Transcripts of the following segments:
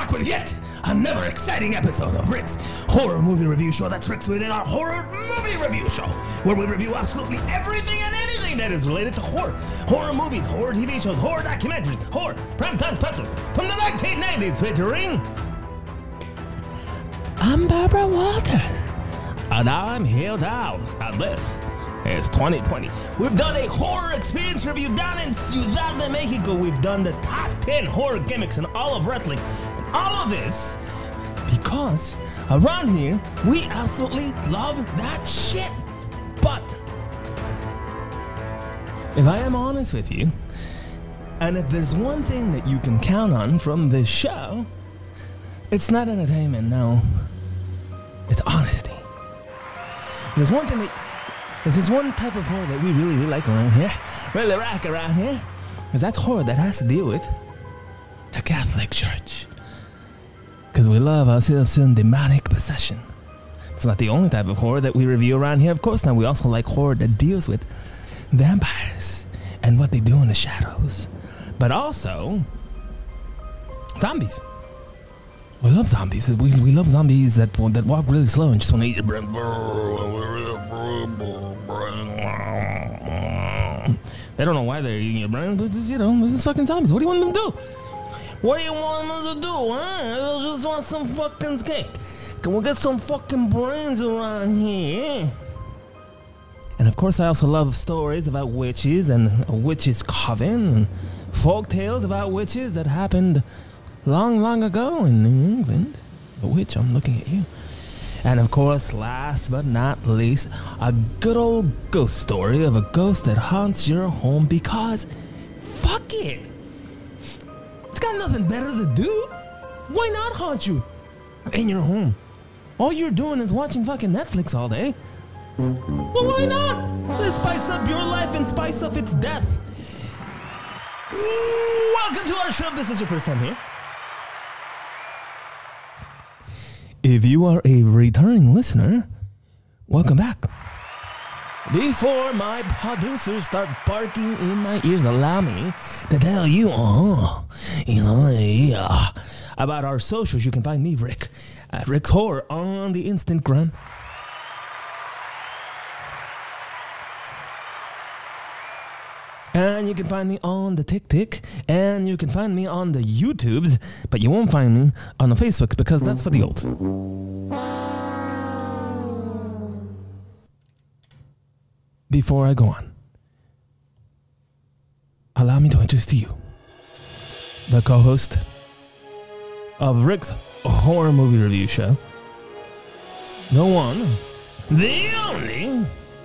back with yet another exciting episode of Rick's Horror Movie Review Show. That's Rick's within our Horror Movie Review Show, where we review absolutely everything and anything that is related to horror. Horror movies, horror TV shows, horror documentaries, horror primetime specials from the 1990s featuring... I'm Barbara Walters, and I'm Hale Dowd, and this is 2020. We've done a horror experience review down in Ciudad de Mexico. We've done the top 10 horror gimmicks in all of wrestling. And all of this because around here, we absolutely love that shit. But if I am honest with you, and if there's one thing that you can count on from this show, it's not entertainment, no. It's honesty. There's one thing that... There's one type of horror that we really like around here, really rock around here, because that's horror that has to deal with the Catholic Church. Because we love ourselves in demonic possession. It's not the only type of horror that we review around here. Of course, now we also like horror that deals with vampires and what they do in the shadows, but also zombies. We love zombies. We love zombies that walk really slow and just want to eat your brain. They don't know why they're eating your brain, but just, this is fucking zombies. What do you want them to do? What do you want them to do, huh? They just want some fucking cake. Can we get some fucking brains around here? And of course, I also love stories about witches and a witch's coven and folk tales about witches that happened long ago in England. The witch, I'm looking at you. And of course, last but not least, a good old ghost story of a ghost that haunts your home because fuck it. It's got nothing better to do. Why not haunt you in your home? All you're doing is watching fucking Netflix all day. Well, why not? Let's spice up your life and spice up its death. Welcome to our show. If this is your first time here. If you are a returning listener, welcome back. Before my producers start barking in my ears, allow me to tell you about our socials. You can find me, Rick, at Rick's Horror on the Instagram. And you can find me on the TikTok, and you can find me on the YouTubes, but you won't find me on the Facebooks because that's for the olds. Before I go on, allow me to introduce to you the co-host of Rick's Horror Movie Review Show, the one, the only...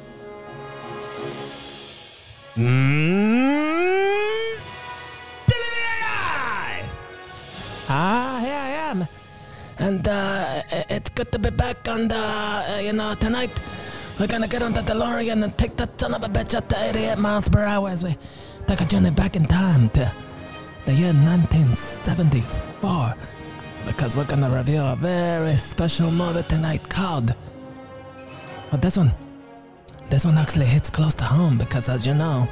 Billy the AI! Here I am. And it's good to be back on the, tonight we're gonna get on the DeLorean and take that son of a bitch at 88 miles per hour as we take a journey back in time to the year 1974. Because we're gonna review a very special movie tonight called... Well, this one actually hits close to home because, as you know,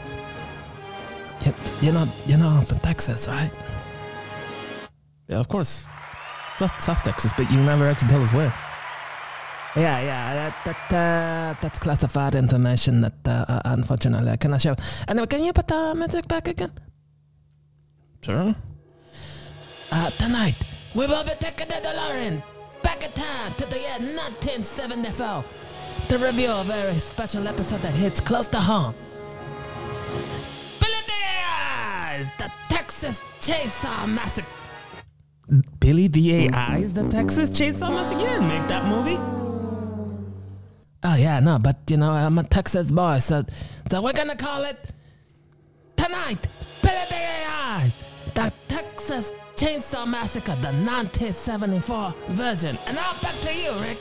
I'm from Texas, right? Yeah, of course. South Texas, but you never actually tell us where. Yeah, that's classified information that, unfortunately, I cannot share. Anyway, can you put the music back again? Sure. Tonight, we will be taking the DeLorean back in time to the year 1974. To review a very special episode that hits close to home. Billy the AI's The Texas Chainsaw Massacre. Billy the AI's The Texas Chainsaw Massacre? You didn't make that movie. Oh yeah, no, but I'm a Texas boy, so we're gonna call it tonight, Billy the AI's The Texas Chainsaw Massacre, the 1974 version. And now back to you, Rick.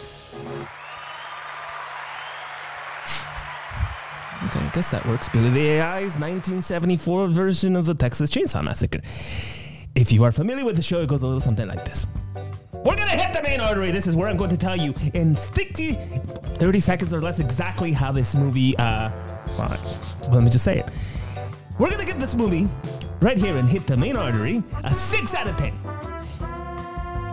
Okay, I guess that works. Billy the AI's 1974 version of the Texas Chainsaw Massacre. If you are familiar with the show, it goes a little something like this. We're gonna hit the main artery. This is where I'm going to tell you in 30 seconds or less exactly how this movie, well, let me just say it. We're gonna give this movie, right here and hit the main artery, a 6 out of 10.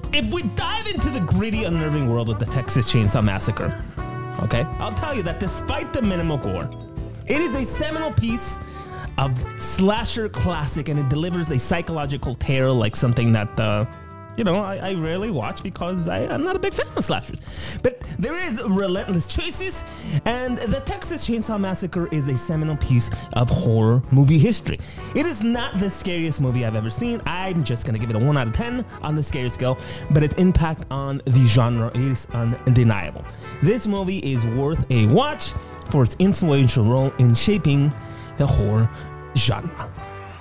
if we dive into the gritty, unnerving world of the Texas Chainsaw Massacre, okay, I'll tell you that despite the minimal gore, it is a seminal piece of slasher classic, and it delivers a psychological terror like something that, you know, I rarely watch because I'm not a big fan of slashers. But there is relentless choices, and the Texas Chainsaw Massacre is a seminal piece of horror movie history. It is not the scariest movie I've ever seen. I'm just gonna give it a 1 out of 10 on the scary scale, but its impact on the genre is undeniable. This movie is worth a watch for its influential role in shaping the horror genre.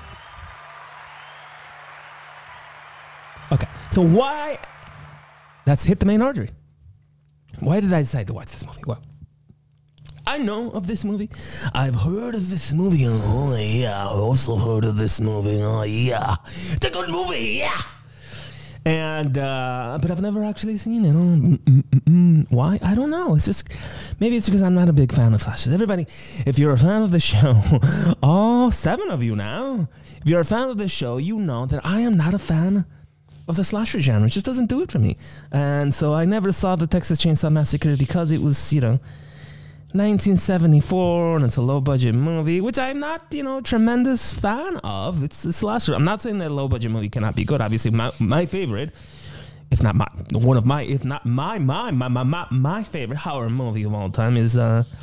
Okay, so why? Let's hit the main artery. Why did I decide to watch this movie? Well, I know of this movie. I've heard of this movie. Oh yeah, I also heard of this movie. Oh yeah, it's a good movie. Yeah. And but I've never actually seen it. Why? I don't know. It's just maybe it's because I'm not a big fan of slashers. Everybody, if you're a fan of the show, all 7 of you now, if you're a fan of the show, you know that I am not a fan of the slasher genre. It just doesn't do it for me. And so I never saw the Texas Chainsaw Massacre because it was, you know, 1974, and it's a low-budget movie, which I'm not, you know, tremendous fan of. It's a slasher. I'm not saying that a low-budget movie cannot be good. Obviously, my favorite, if not my, one of my, if not my favorite horror movie of all time is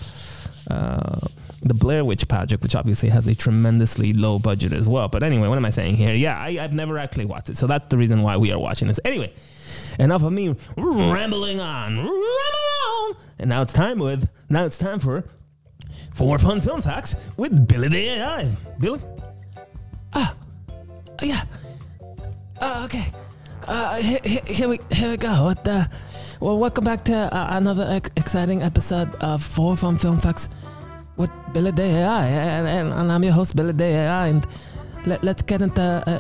the Blair Witch Project, which obviously has a tremendously low budget as well. But anyway, what am I saying here? Yeah, I've never actually watched it, so that's the reason why we are watching this. Anyway, enough of me rambling on. And now it's time for 4 fun film facts with Billy the AI. Billy? Yeah. Okay. Here we go. Well, welcome back to another exciting episode of 4 fun film facts with Billy the AI, and I'm your host, Billy the AI, and let's get into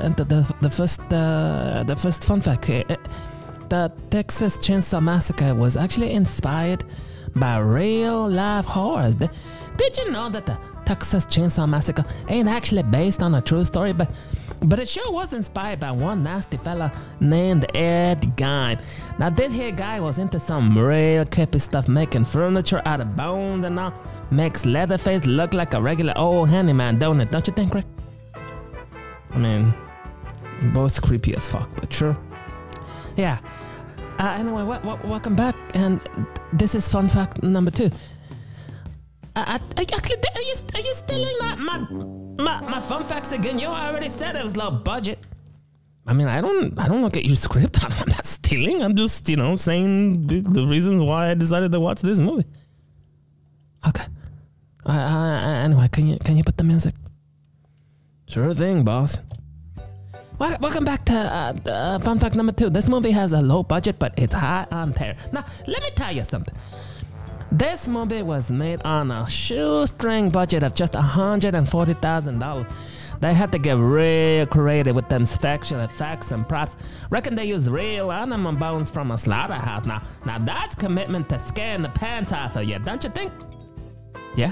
the first fun fact here. The Texas Chainsaw Massacre was actually inspired by real life horrors. Did you know that the Texas Chainsaw Massacre ain't actually based on a true story, but it sure was inspired by one nasty fella named Ed Gein. Now this here guy was into some real creepy stuff, making furniture out of bones and all. Makes Leatherface look like a regular old handyman, don't it? Don't you think, Rick? I mean, both creepy as fuck, but sure. Yeah. Anyway, welcome back, and this is fun fact number 2. Actually, are you stealing my fun facts again? You already said it was low budget. I mean, I don't look at your script. I'm not stealing. I'm just, you know, saying the reasons why I decided to watch this movie. Okay. Anyway, can you put the music? Sure thing, boss. Welcome back to fun fact number 2. This movie has a low budget, but it's high on terror. Now, let me tell you something. This movie was made on a shoestring budget of just $140,000. They had to get real creative with them special effects and props. Reckon they used real animal bones from a slaughterhouse. Now that's commitment to scaring the pants off of you, don't you think? Yeah.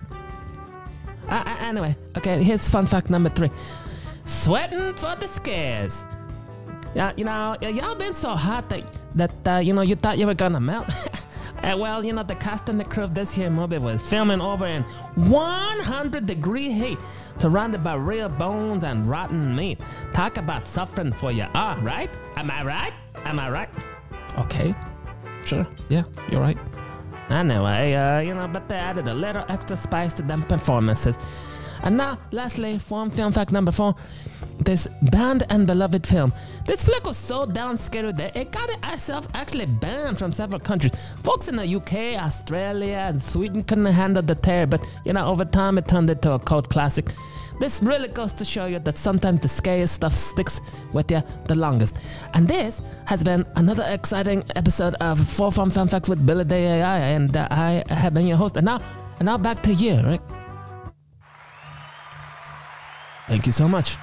Anyway, okay, here's fun fact number 3. Sweating for the scares. Yeah, you know, y'all been so hot that you know, you thought you were gonna melt. Well, you know, the cast and the crew of this here movie was filming over in 100-degree heat, surrounded by real bones and rotten meat. Talk about suffering for you, right? Am I right? Okay, sure, yeah, you're right. Anyway, you know, but they added a little extra spice to them performances. And now, lastly, film fact number 4. This banned and beloved film. This flick was so damn scary that it got itself actually banned from several countries. Folks in the UK, Australia, and Sweden couldn't handle the terror, but you know, over time it turned into a cult classic. This really goes to show you that sometimes the scariest stuff sticks with you the longest. And this has been another exciting episode of 4 Fun Facts with Billy the AI, and I have been your host. And now back to you, Rick. Thank you so much.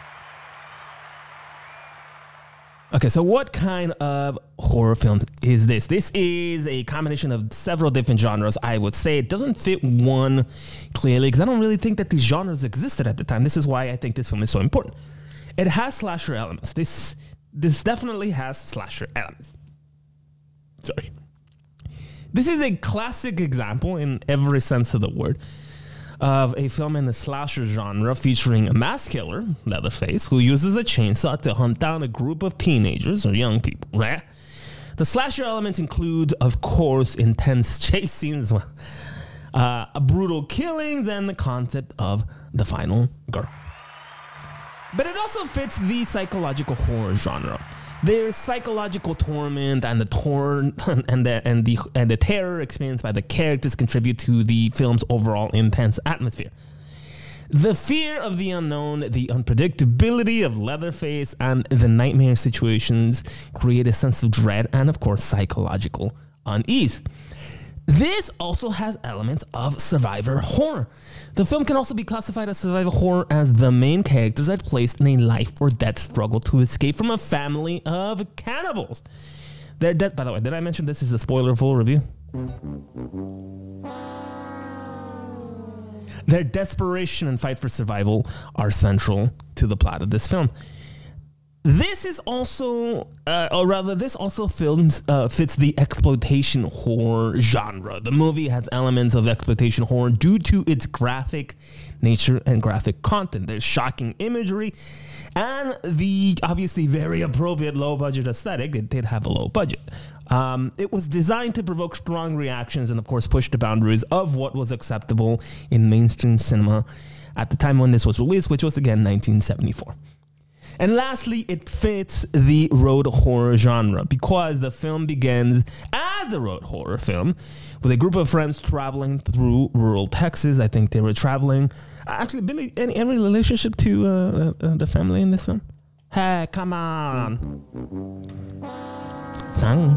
Okay, so what kind of horror film is this? This is a combination of several different genres, I would say. It doesn't fit one clearly because I don't really think that these genres existed at the time. This is why I think this film is so important. It has slasher elements. this definitely has slasher elements. Sorry. This is a classic example in every sense of the word of a film in the slasher genre featuring a mass killer, Leatherface, who uses a chainsaw to hunt down a group of teenagers or young people, right? The slasher elements include, of course, intense chase scenes, brutal killings, and the concept of the final girl. But it also fits the psychological horror genre. There's psychological torment, and the terror experienced by the characters contribute to the film's overall intense atmosphere. The fear of the unknown, the unpredictability of Leatherface, and the nightmare situations create a sense of dread and, of course, psychological unease. This also has elements of survivor horror. The film can also be classified as survivor horror as the main characters are placed in a life or death struggle to escape from a family of cannibals. Their death, by the way, did I mention this is a spoiler-full review? Their desperation and fight for survival are central to the plot of this film. This is also, this also fits the exploitation horror genre. The movie has elements of exploitation horror due to its graphic nature and graphic content. There's shocking imagery and the obviously very appropriate low-budget aesthetic. It did have a low budget. It was designed to provoke strong reactions and, of course, push the boundaries of what was acceptable in mainstream cinema at the time when this was released, which was, again, 1974. And lastly, it fits the road horror genre because the film begins as a road horror film with a group of friends traveling through rural Texas. I think they were traveling. Actually, Billy, any relationship to the family in this film? Hey, come on. Sorry.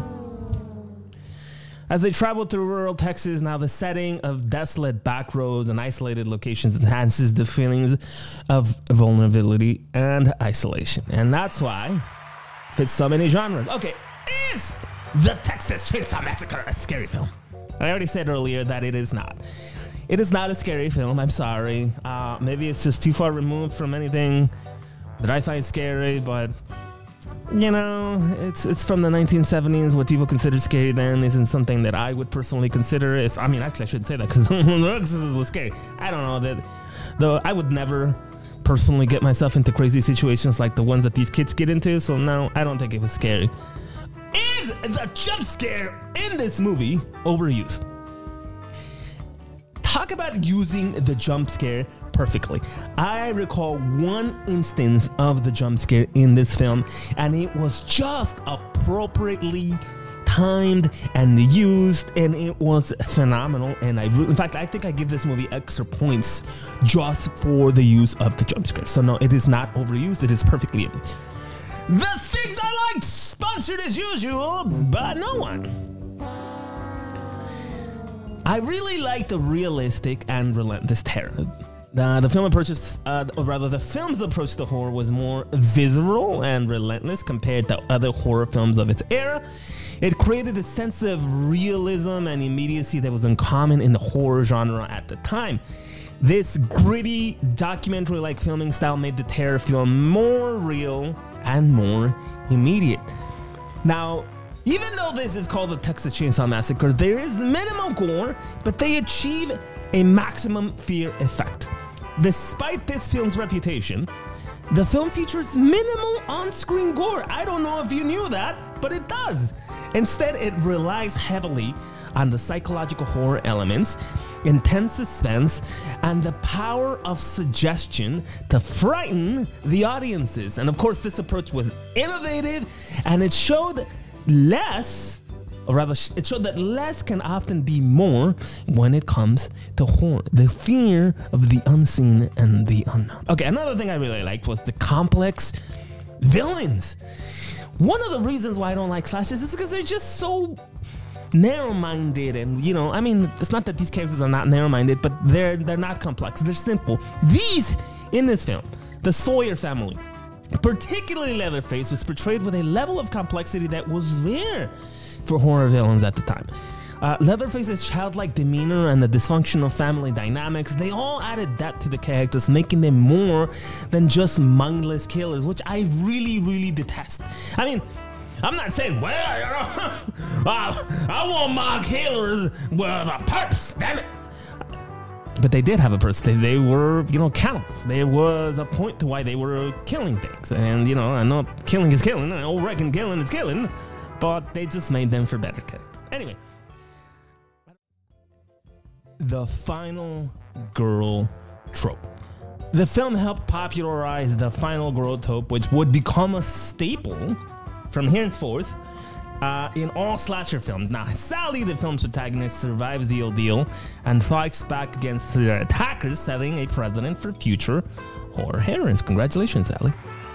As they travel through rural Texas, now the setting of desolate back roads and isolated locations enhances the feelings of vulnerability and isolation. And that's why it fits so many genres. Okay, is the Texas Chainsaw Massacre a scary film? I already said earlier that it is not. It is not a scary film, I'm sorry. Maybe it's just too far removed from anything that I find scary, but you know, it's from the 1970s. What people considered scary then isn't something that I would personally consider. I mean, actually, I shouldn't say that because The Exorcist was scary. I don't know that, though. I would never personally get myself into crazy situations like the ones that these kids get into. So no, I don't think it was scary. Is the jump scare in this movie overused? Talk about using the jump scare perfectly. I recall one instance of the jump scare in this film, and it was just appropriately timed and used, and it was phenomenal. And in fact, I think I give this movie extra points just for the use of the jump scare. So no, it is not overused. It is perfectly used. The Things I Liked, sponsored as usual by no one. I really like the realistic and relentless terror. The film's approach to horror was more visceral and relentless compared to other horror films of its era. It created a sense of realism and immediacy that was uncommon in the horror genre at the time. This gritty, documentary-like filming style made the terror feel more real and more immediate. Now, even though this is called the Texas Chainsaw Massacre, there is minimal gore, but they achieve a maximum fear effect. Despite this film's reputation, the film features minimal on-screen gore. I don't know if you knew that, but it does. Instead, it relies heavily on the psychological horror elements, intense suspense, and the power of suggestion to frighten the audiences. And of course, this approach was innovative, and it showed that less can often be more when it comes to horror. The fear of the unseen and the unknown. Okay, another thing I really liked was the complex villains. One of the reasons why I don't like slashers is because they're just so narrow-minded, and you know, I mean, it's not that these characters are not narrow-minded, but they're not complex. They're simple. These in this film, the Sawyer family, particularly Leatherface, was portrayed with a level of complexity that was rare for horror villains at the time. Leatherface's childlike demeanor and the dysfunctional family dynamics, they all added depth to the characters, making them more than just mindless killers, which I really, really detest. I mean, I'm not saying, well, you know, I want my killers with a purpose, damn it. But they did have a purpose. They were, you know, cannibals. There was a point to why they were killing things. And, you know, I know killing is killing. I know reckon killing is killing. But they just made them for better characters. Anyway. The final girl trope. The film helped popularize the final girl trope, which would become a staple from henceforth in all slasher films. Now, Sally, the film's protagonist, survives the ordeal and fights back against their attackers, setting a precedent for future horror heroines. Congratulations, Sally.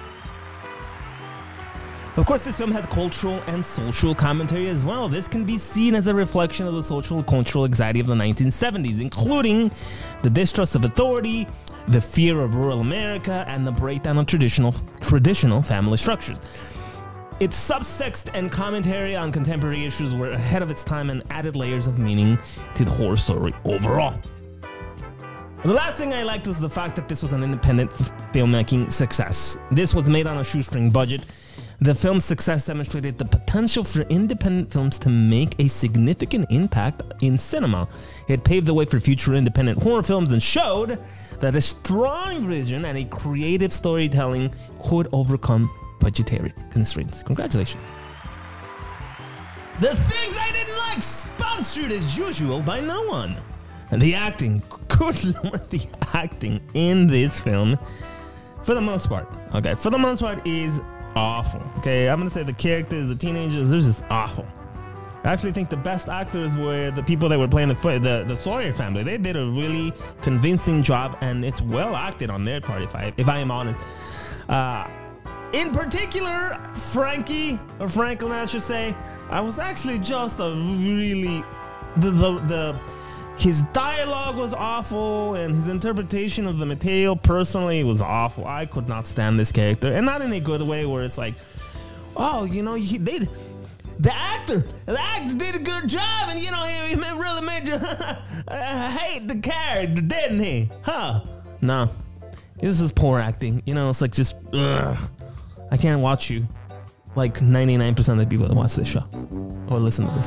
Of course, this film has cultural and social commentary as well. This can be seen as a reflection of the social and cultural anxiety of the 1970s, including the distrust of authority, the fear of rural America, and the breakdown of traditional family structures. Its subtext and commentary on contemporary issues were ahead of its time and added layers of meaning to the horror story overall. The last thing I liked was the fact that this was an independent filmmaking success. This was made on a shoestring budget. The film's success demonstrated the potential for independent films to make a significant impact in cinema. It paved the way for future independent horror films and showed that a strong vision and a creative storytelling could overcome budgetary constraints. Congratulations. The things I didn't like, sponsored as usual by no one. And the acting, good lord, the acting in this film, for the most part, okay, for the most part is awful. Okay, I'm gonna say the characters, the teenagers, they're just awful. I actually think the best actors were the people that were playing the Sawyer family. They did a really convincing job, and it's well acted on their part, if I am honest. In particular, Frankie, or Franklin, I should say, I was actually just a really, his dialogue was awful, and his interpretation of the material personally was awful. I could not stand this character, and not in a good way where it's like, oh, you know, the actor did a good job, and you know, he really made you hate the character, didn't he? Huh? No, this is poor acting. You know, it's like just, ugh. I can't watch you like 99% of the people that watch this show or listen to this.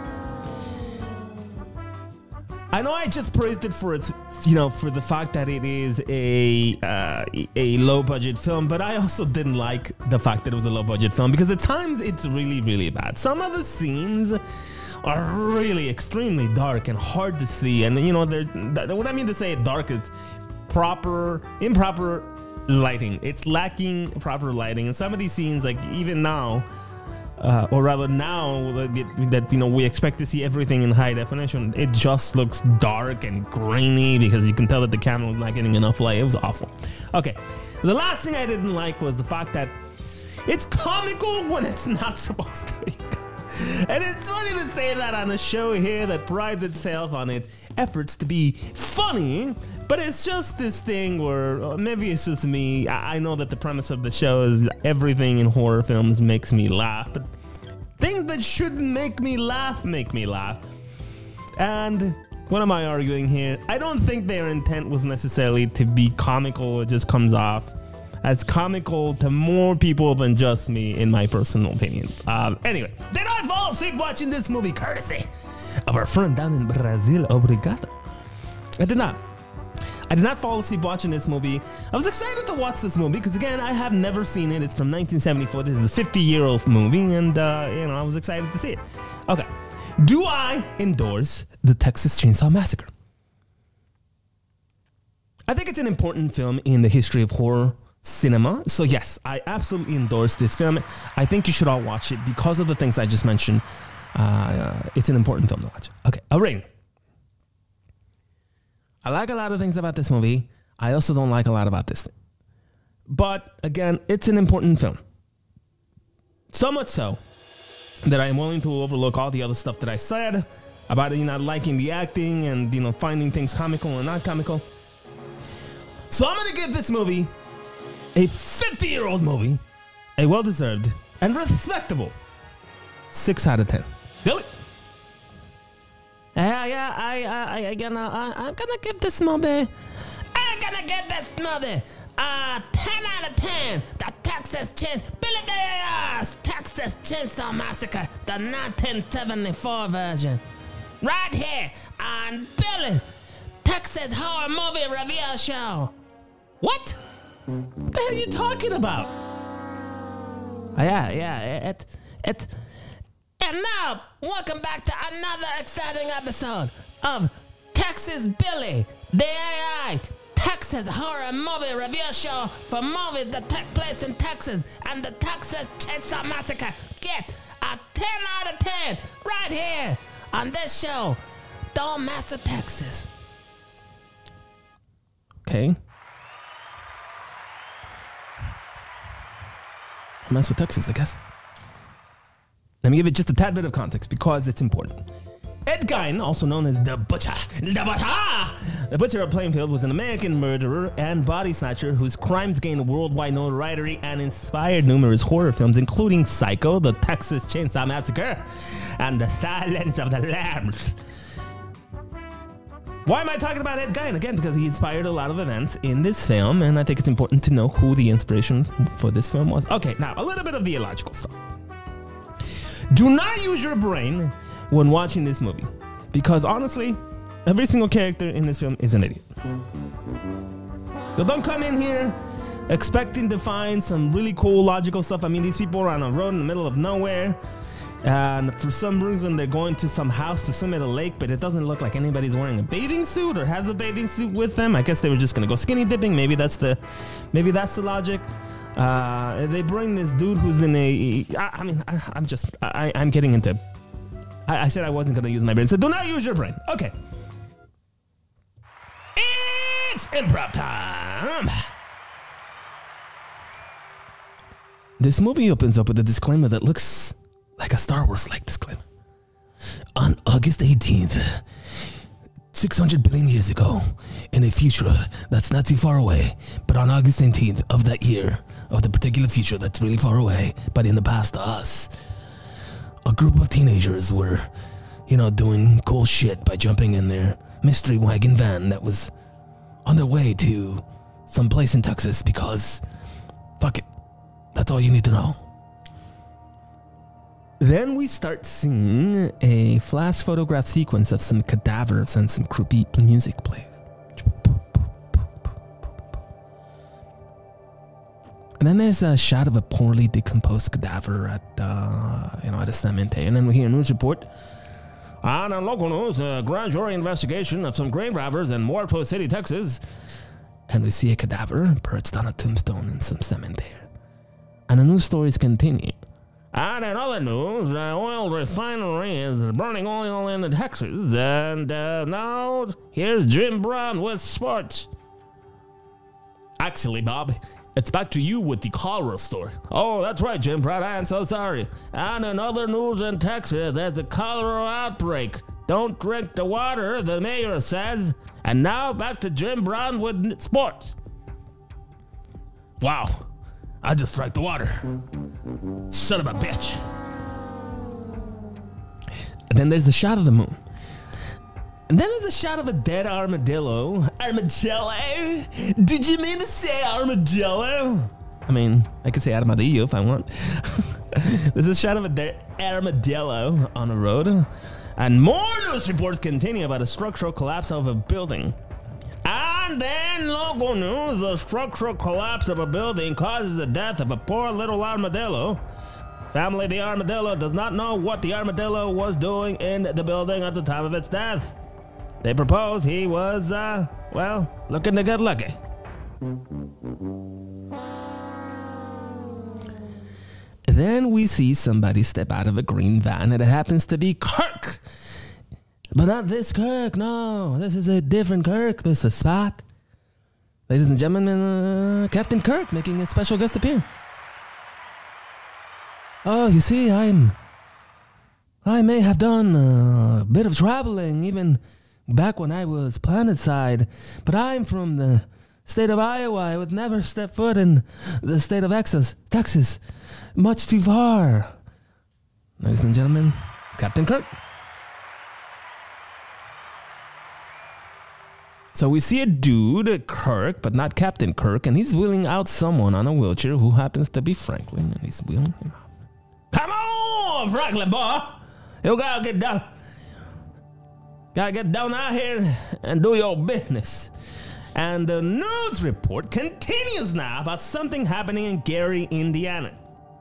I know I just praised it for its, you know, for the fact that it is a low budget film, but I also didn't like the fact that it was a low budget film because at times it's really, really bad. Some of the scenes are really extremely dark and hard to see, and you know, what I mean to say dark is improper lighting. It's lacking proper lighting, and some of these scenes, like even now, or rather now that you know we expect to see everything in high definition, it just looks dark and grainy because you can tell that the camera was not getting enough light. It was awful. Okay, the last thing I didn't like was the fact that it's comical when it's not supposed to be. And it's funny to say that on a show here that prides itself on its efforts to be funny, but it's just this thing where maybe it's just me. I know that the premise of the show is everything in horror films makes me laugh, but things that shouldn't make me laugh make me laugh. And what am I arguing here? I don't think their intent was necessarily to be comical. It just comes off as comical to more people than just me, in my personal opinion. Anyway, did I fall asleep watching this movie courtesy of our friend down in Brazil? Obrigado. I did not. I did not fall asleep watching this movie. I was excited to watch this movie because, again, I have never seen it. It's from 1974. This is a 50-year-old movie, and you know, I was excited to see it. Okay, do I endorse the Texas Chainsaw Massacre? I think it's an important film in the history of horror cinema. So yes, I absolutely endorse this film. I think you should all watch it because of the things I just mentioned. It's an important film to watch. Okay, a ring. I like a lot of things about this movie. I also don't like a lot about this thing. But again, it's an important film. So much so that I am willing to overlook all the other stuff that I said about you not liking the acting and you know finding things comical and not comical. So I'm gonna give this movie, a 50-year-old movie, a well-deserved and respectable 6 out of 10. Billy? I'm gonna give this movie. I'm gonna give this movie 10 out of 10. The Texas Chainsaw Massacre, the 1974 version. Right here on Billy's Texas Horror Movie Review Show. What? What the hell are you talking about? And now, welcome back to another exciting episode of Texas Billy, the AI Texas Horror Movie Review Show for movies that take place in Texas and the Texas Chainsaw Massacre. Get a 10 out of 10 right here on this show. Don't mess with Texas. Okay. Don't mess with Texas, I guess. Let me give it just a tad bit of context because it's important. Ed Gein, also known as the Butcher of Plainfield, was an American murderer and body snatcher whose crimes gained worldwide notoriety and inspired numerous horror films, including Psycho, the Texas Chainsaw Massacre, and The Silence of the Lambs. Why am I talking about Ed Gein? Again, because he inspired a lot of events in this film, and I think it's important to know who the inspiration for this film was. Okay, now, a little bit of theological stuff. Do not use your brain when watching this movie, because honestly, every single character in this film is an idiot. So don't come in here expecting to find some really cool logical stuff. I mean, these people are on a road in the middle of nowhere, and for some reason they're going to some house to swim at a lake, but it doesn't look like anybody's wearing a bathing suit or has a bathing suit with them. I guess they were just gonna go skinny dipping. Maybe that's the logic. They bring this dude who's in I'm getting into. I said I wasn't gonna use my brain, so do not use your brain. Okay. It's improv time. This movie opens up with a disclaimer that looks like a Star Wars-like disclaimer. On August 18th, 600 billion years ago, in a future that's not too far away, but on August 18th of that year, of the particular future that's really far away, but in the past to us, a group of teenagers were, doing cool shit by jumping in their mystery wagon van that was on their way to some place in Texas because, fuck it, that's all you need to know. Then we start seeing a flash photograph sequence of some cadavers and some creepy music plays. And then there's a shot of a poorly decomposed cadaver at a cemetery. And then we hear a news report. On local news, a grand jury investigation of some grave robbers in Morto City, Texas. And we see a cadaver perched on a tombstone in some cemetery. And the news stories continue. And in other news, the oil refinery is burning oil in Texas. And now, here's Jim Brown with sports. Actually, Bob, it's back to you with the cholera story. Oh, that's right, Jim Brown. I am so sorry. And in other news in Texas, there's a cholera outbreak. Don't drink the water, the mayor says. And now, back to Jim Brown with sports. Wow. I just drank the water. Son of a bitch. And then there's the shot of the moon. And then there's a shot of a dead armadillo. Armadillo? Did you mean to say armadillo? I mean, I could say armadillo if I want. There's a shot of a dead armadillo on a road. And more news reports continue about a structural collapse of a building. And then local news, the structural collapse of a building causes the death of a poor little armadillo. Family of the armadillo does not know what the armadillo was doing in the building at the time of its death. They propose he was, looking to get lucky. Then we see somebody step out of a green van, and it happens to be Kirk. But not this Kirk, no. This is a different Kirk, Mr. Spock. Ladies and gentlemen, Captain Kirk making a special guest appearance. Oh, you see, I may have done a bit of traveling, even back when I was planetside, but I'm from the state of Iowa. I would never step foot in the state of Texas. Much too far. Ladies and gentlemen, Captain Kirk. So we see a dude, Kirk, but not Captain Kirk, and he's wheeling out someone on a wheelchair who happens to be Franklin, and he's wheeling him out. Come on, Franklin, boy. You gotta get down. Gotta get down out here and do your business. And the news report continues now about something happening in Gary, Indiana.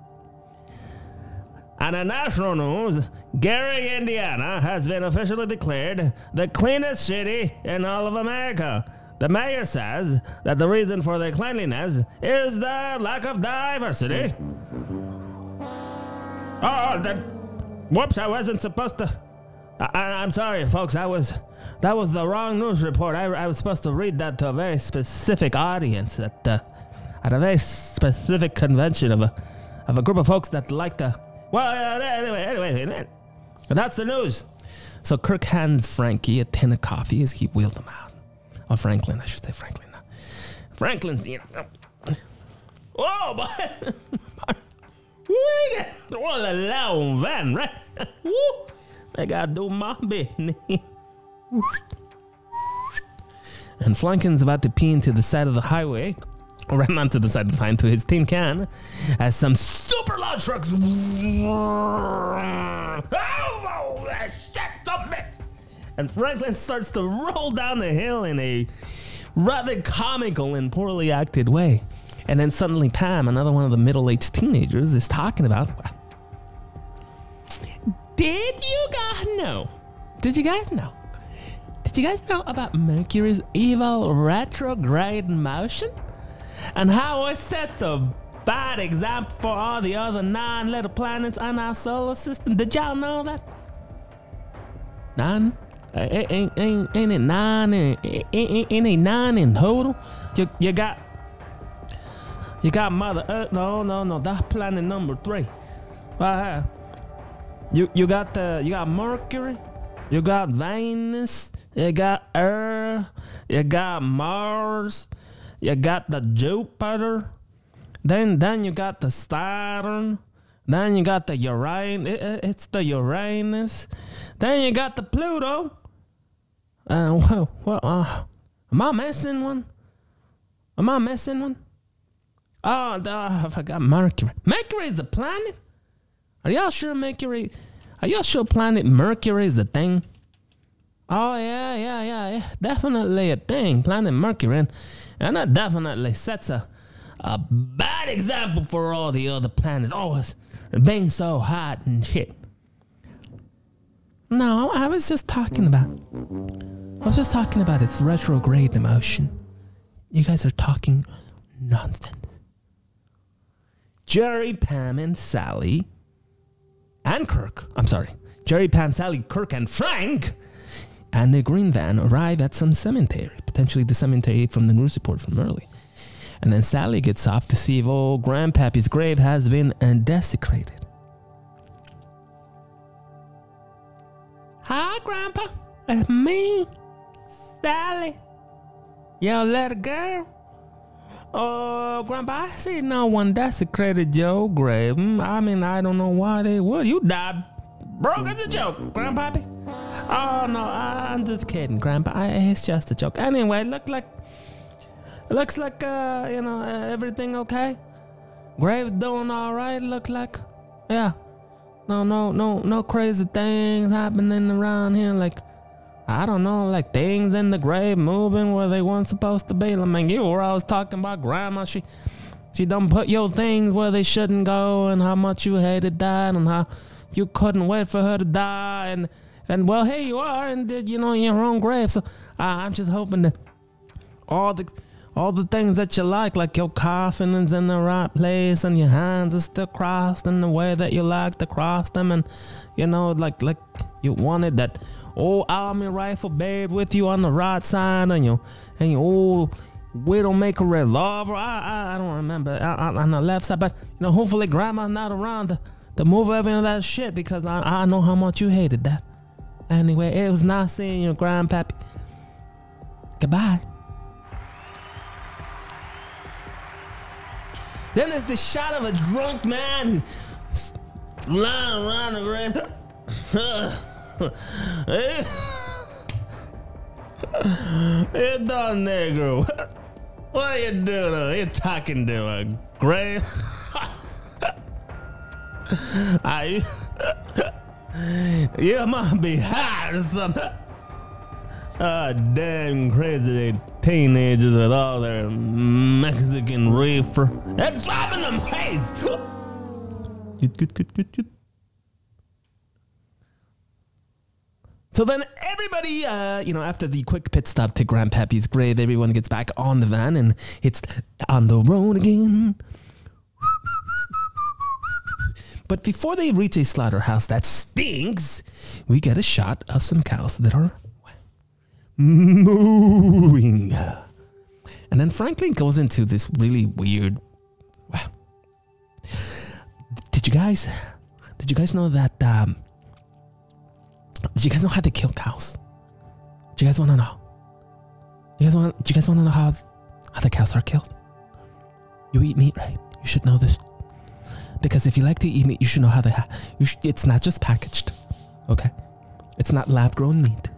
On the national news, Gary, Indiana has been officially declared the cleanest city in all of America. The mayor says that the reason for the cleanliness is the lack of diversity. Whoops, I wasn't supposed to. I'm sorry, folks. That was the wrong news report. I was supposed to read that to a very specific audience at a very specific convention of a group of folks that like to. Well, anyway, that's the news. So Kirk hands Frankie a tin of coffee as he wheeled them out. Or Franklin, I should say Franklin. Franklin's, oh, boy. We got all alone, van, right? I gotta do my business. And Franklin's about to pee into the side of the highway. Or right onto the side of the highway, into his tin can, as some super loud trucks. And Franklin starts to roll down the hill in a rather comical and poorly acted way. And then suddenly Pam, another one of the middle-aged teenagers, is talking about, did you guys know? Did you guys know about Mercury's evil retrograde motion? And how it sets a bad example for all the other 9 little planets on our solar system? Did y'all know that? 9? Ain't it 9? Ain't it 9 in total? You got Mother Earth. No, that's planet number 3. Right here. You got Mercury. You got Venus. You got Earth. You got Mars. You got the Jupiter. Then you got the Saturn. Then you got the Uranus. It's the Uranus. Then you got the Pluto. Am I missing one? Oh, I forgot Mercury. Mercury is a planet? Are y'all sure planet Mercury is a thing? Oh, yeah. Definitely a thing, planet Mercury. And that definitely sets a bad example for all the other planets. Always being so hot and shit. No, I was just talking about its retrograde emotion. You guys are talking nonsense. Jerry, Pam, and Sally, and Kirk. I'm sorry. Jerry, Pam, Sally, Kirk, and Frank, and the green van arrive at some cemetery, potentially the cemetery from the news report from early. And then Sally gets off to see if old Grandpappy's grave has been desecrated. Hi, Grandpa. It's me, Sally. Your little girl. Oh, Grandpa, I see no one desecrated your grave. I mean, I don't know why they would. You died. Broke the joke, Grandpappy. Oh, no, I'm just kidding, Grandpa. It's just a joke. Anyway, looks like, everything okay? Grave's doing all right, look like. Yeah. No crazy things happening around here. Like, I don't know, like things in the grave moving where they weren't supposed to be. I mean, you were always talking about Grandma. She done put your things where they shouldn't go, and how much you hated that, and how you couldn't wait for her to die, and well, here you are, and in your own grave. So I'm just hoping that all the things that you like your coffin is in the right place, and your hands are still crossed in the way that you like to cross them, and like you wanted that old army rifle buried with you on the right side, and your old Widowmaker revolver. I don't remember on the left side, but hopefully Grandma's not around to move any of that shit, because I know how much you hated that. Anyway, it was nice seeing you, Grandpappy. Goodbye. Then there's the shot of a drunk man lying around the grave. Hey, Don Negro. What are you doing? You talking to a grave? You must be high or something. Damn crazy teenagers with all their Mexican reefer. It's slapping them face. Good. So then everybody, after the quick pit stop to Grandpappy's grave, everyone gets back on the van and it's on the road again. But before they reach a slaughterhouse that stinks, we get a shot of some cows that are mooing. And then Franklin goes into this really weird, wow. Did you guys know that, did you guys know how they kill cows? Do you guys want to know? Do you guys want to know how the cows are killed? You eat meat, right? You should know this. Because if you like to eat meat, you should know how it's not just packaged, okay? It's not lab-grown meat.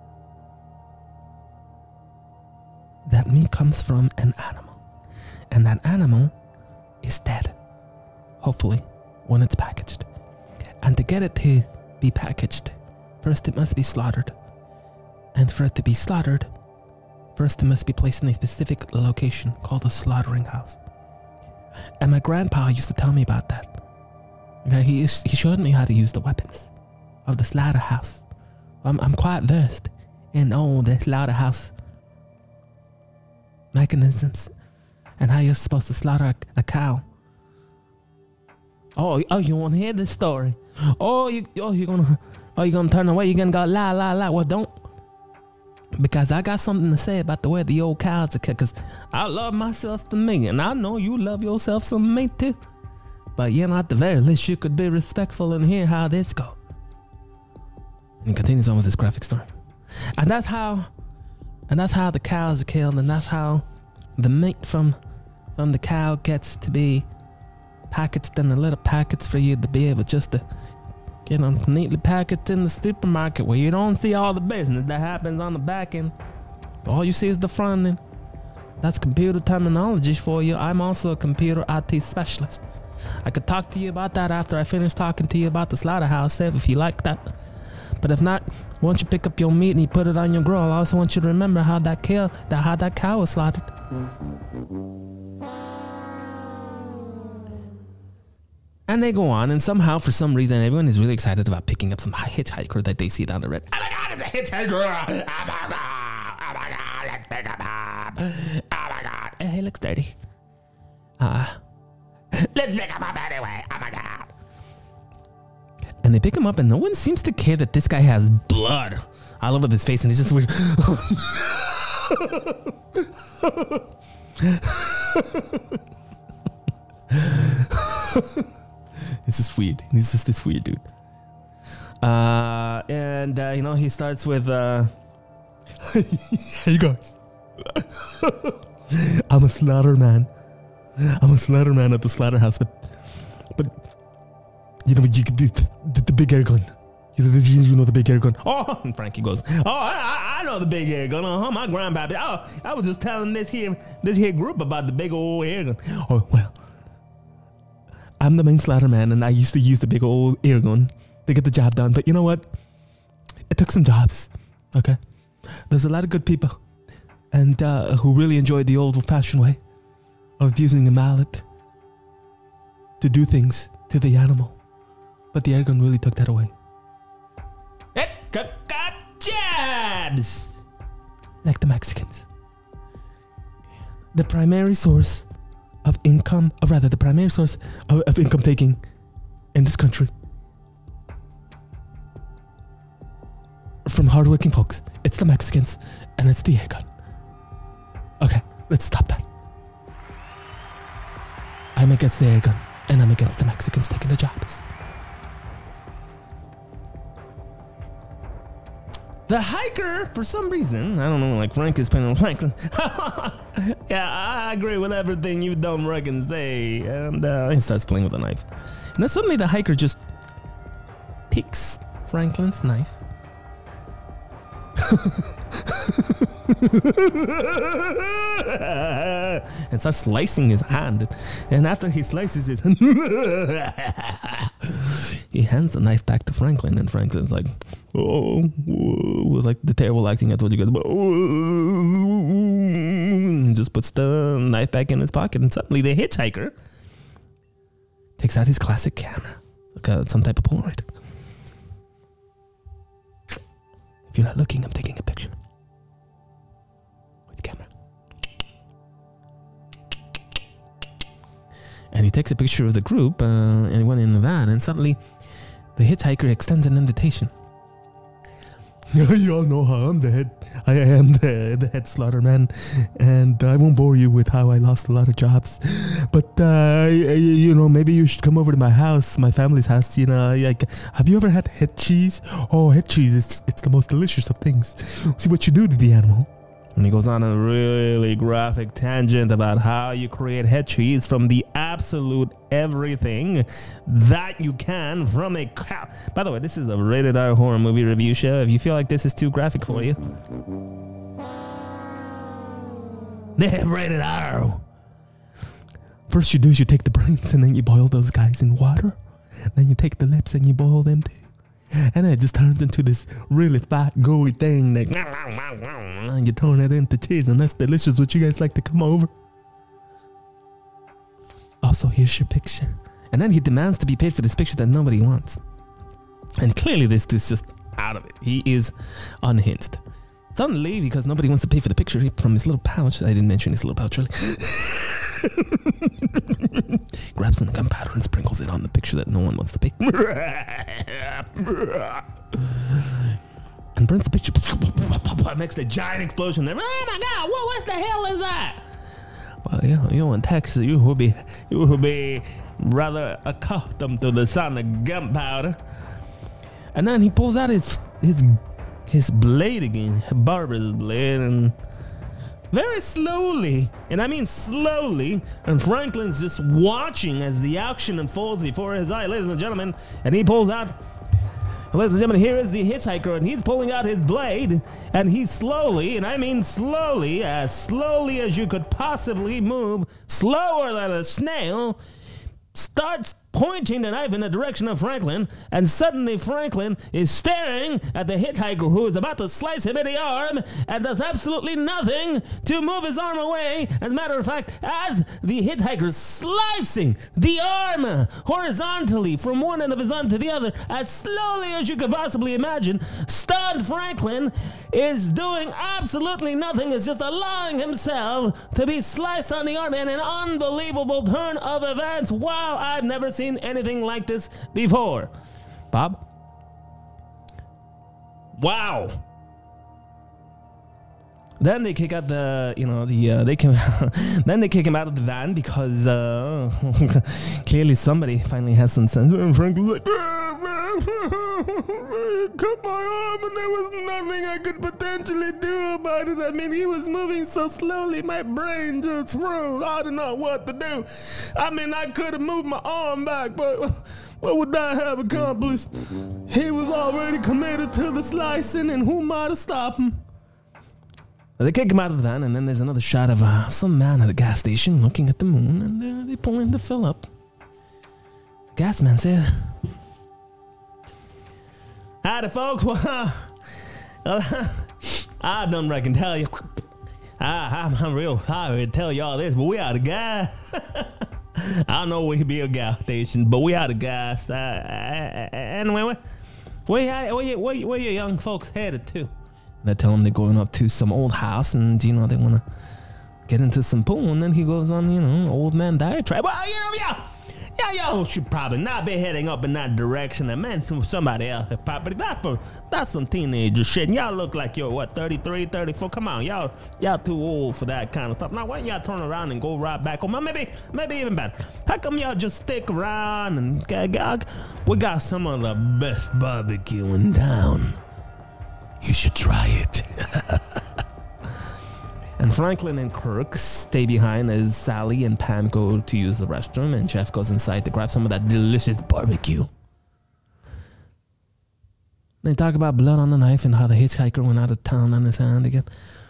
That meat comes from an animal. And that animal is dead, hopefully, when it's packaged. And to get it to be packaged, first it must be slaughtered. And for it to be slaughtered, first it must be placed in a specific location called a slaughtering house. And my grandpa used to tell me about that. Okay, he showed me how to use the weapons of the slaughterhouse. I'm quite versed in all the slaughterhouse mechanisms and how you're supposed to slaughter a cow. Oh, you want to hear this story? You're gonna turn away? You're gonna go la. Well, don't. Because I got something to say about the way the old cows are killed. Because I love myself some meat, and I know you love yourself some meat too. But at the very least, you could be respectful and hear how this goes. And he continues on with his graphic story. And that's how the cows are killed, and that's how the meat from the cow gets to be packaged in the little packets for you to be able just to get them neatly packaged in the supermarket where you don't see all the business that happens on the back end. All you see is the front end. That's computer terminology for you. I'm also a computer IT specialist. I could talk to you about that after I finish talking to you about the slaughterhouse, if you like that. But if not, once you pick up your meat and you put it on your grill, I also want you to remember how that cow was slaughtered. And they go on, and somehow, for some reason, everyone is really excited about picking up some hitchhiker that they see down the road. Oh my God, it's a hitchhiker! Oh my God, let's pick him up! Oh my God, he looks dirty. Let's pick him up anyway. Oh my God! And they pick him up, and no one seems to care that this guy has blood all over his face, and he's just weird. It's just weird. He's just this weird dude. He starts with, hey guys. I'm a slaughter man. I'm a slaughter man at the slaughterhouse, but you could do the big air gun. You know the big air gun. Oh, and Frankie goes, I know the big air gun. My grandpappy. Oh, I was just telling this here group about the big old air gun. Oh, well. I'm the main slaughter man, and I used to use the big old air gun to get the job done. But you know what? It took some jobs, okay? There's a lot of good people and who really enjoyed the old-fashioned way of using a mallet to do things to the animal. But the air gun really took that away. It took jabs! Like the Mexicans. The primary source of income, or rather the primary source of income taking in this country from hardworking folks, it's the Mexicans and it's the air gun. Okay, let's stop that. I'm against the air gun and I'm against the Mexicans taking the jobs. The hiker, for some reason, I don't know, like Frank is playing on Franklin. Yeah, I agree with everything you dumb reckon say. And he starts playing with a knife. And then suddenly the hiker just picks Franklin's knife. and starts slicing his hand. And after he slices his hand, he hands the knife back to Franklin, and Franklin's like, oh, with like the terrible acting I told you guys about, and just puts the knife back in his pocket, and suddenly the hitchhiker takes out his classic camera, like some type of Polaroid. If you're not looking, I'm taking a picture with the camera. And he takes a picture of the group and everyone in the van, and suddenly the hitchhiker extends an invitation. Y'all know how I am the head slaughterman, and I won't bore you with how I lost a lot of jobs, but you know, maybe you should come over to my house, my family's house. You know, like, have you ever had head cheese? Oh, head cheese, it's the most delicious of things. See what you do to the animal. And he goes on a really graphic tangent about how you create head cheese from the absolute everything that you can from a cow. By the way, this is a rated R horror movie review show. If you feel like this is too graphic for you, they have rated R. First you do is you take the brains and then you boil those guys in water. Then you take the lips and you boil them too. And it just turns into this really fat, gooey thing that, and you turn it into cheese, and that's delicious. Would you guys like to come over? Also, here's your picture. And then he demands to be paid for this picture that nobody wants. And clearly this dude's just out of it. He is unhinged. Suddenly, because nobody wants to pay for the picture from his little pouch, I didn't mention his little pouch really, grabs some gunpowder and sprinkles it on the picture that no one wants to pay. And burns the picture. Makes a giant explosion. Oh my God, what the hell is that? Well, you in Texas, you will be rather accustomed to the sound of gunpowder. And then he pulls out his blade again, barber's blade, and very slowly, and I mean slowly, and Franklin's just watching as the action unfolds before his eye, ladies and gentlemen, and he pulls out, ladies and gentlemen, here is the hitchhiker, and he's pulling out his blade, and he slowly, and I mean slowly as you could possibly move, slower than a snail, starts pointing the knife in the direction of Franklin, and suddenly Franklin is staring at the hitchhiker who is about to slice him in the arm and does absolutely nothing to move his arm away. As a matter of fact, as the hitchhiker is slicing the arm horizontally from one end of his arm to the other, as slowly as you could possibly imagine, stunned Franklin is doing absolutely nothing, is just allowing himself to be sliced on the arm in an unbelievable turn of events. Wow, I've never seen anything like this before. Bob? Wow. Then they kick out the, then they kick him out of the van because clearly somebody finally has some sense. And Franklin's like, cut my arm and there was nothing I could potentially do about it. I mean, he was moving so slowly, my brain just froze. I didn't know what to do. I mean, I could have moved my arm back, but what would that have accomplished? He was already committed to the slicing, and who might have stopped him? They kick him out of the van, and then there's another shot of some man at a gas station looking at the moon, and they pull in to fill up. The gas man says, "Howdy, folks. I done reckon tell you. I'm real sorry to tell y'all this, but we out of gas. I don't know we be a gas station, but we out of gas. Anyway, where you young folks headed to?" And I tell them they're going up to some old house, and they want to get into some pool. And then he goes on, old man diatribe. Well, y'all should probably not be heading up in that direction. I meant somebody else's property. That's some teenager shit. And y'all look like you're 33, 34. Come on, y'all too old for that kind of stuff. Now why don't y'all turn around and go right back home? Maybe even better. How come y'all just stick around and we got some of the best barbecue in town. You should try it. And Franklin and Kirk stay behind as Sally and Pam go to use the restroom, and Jeff goes inside to grab some of that delicious barbecue. They talk about blood on the knife and how the hitchhiker went out of town on his hand again.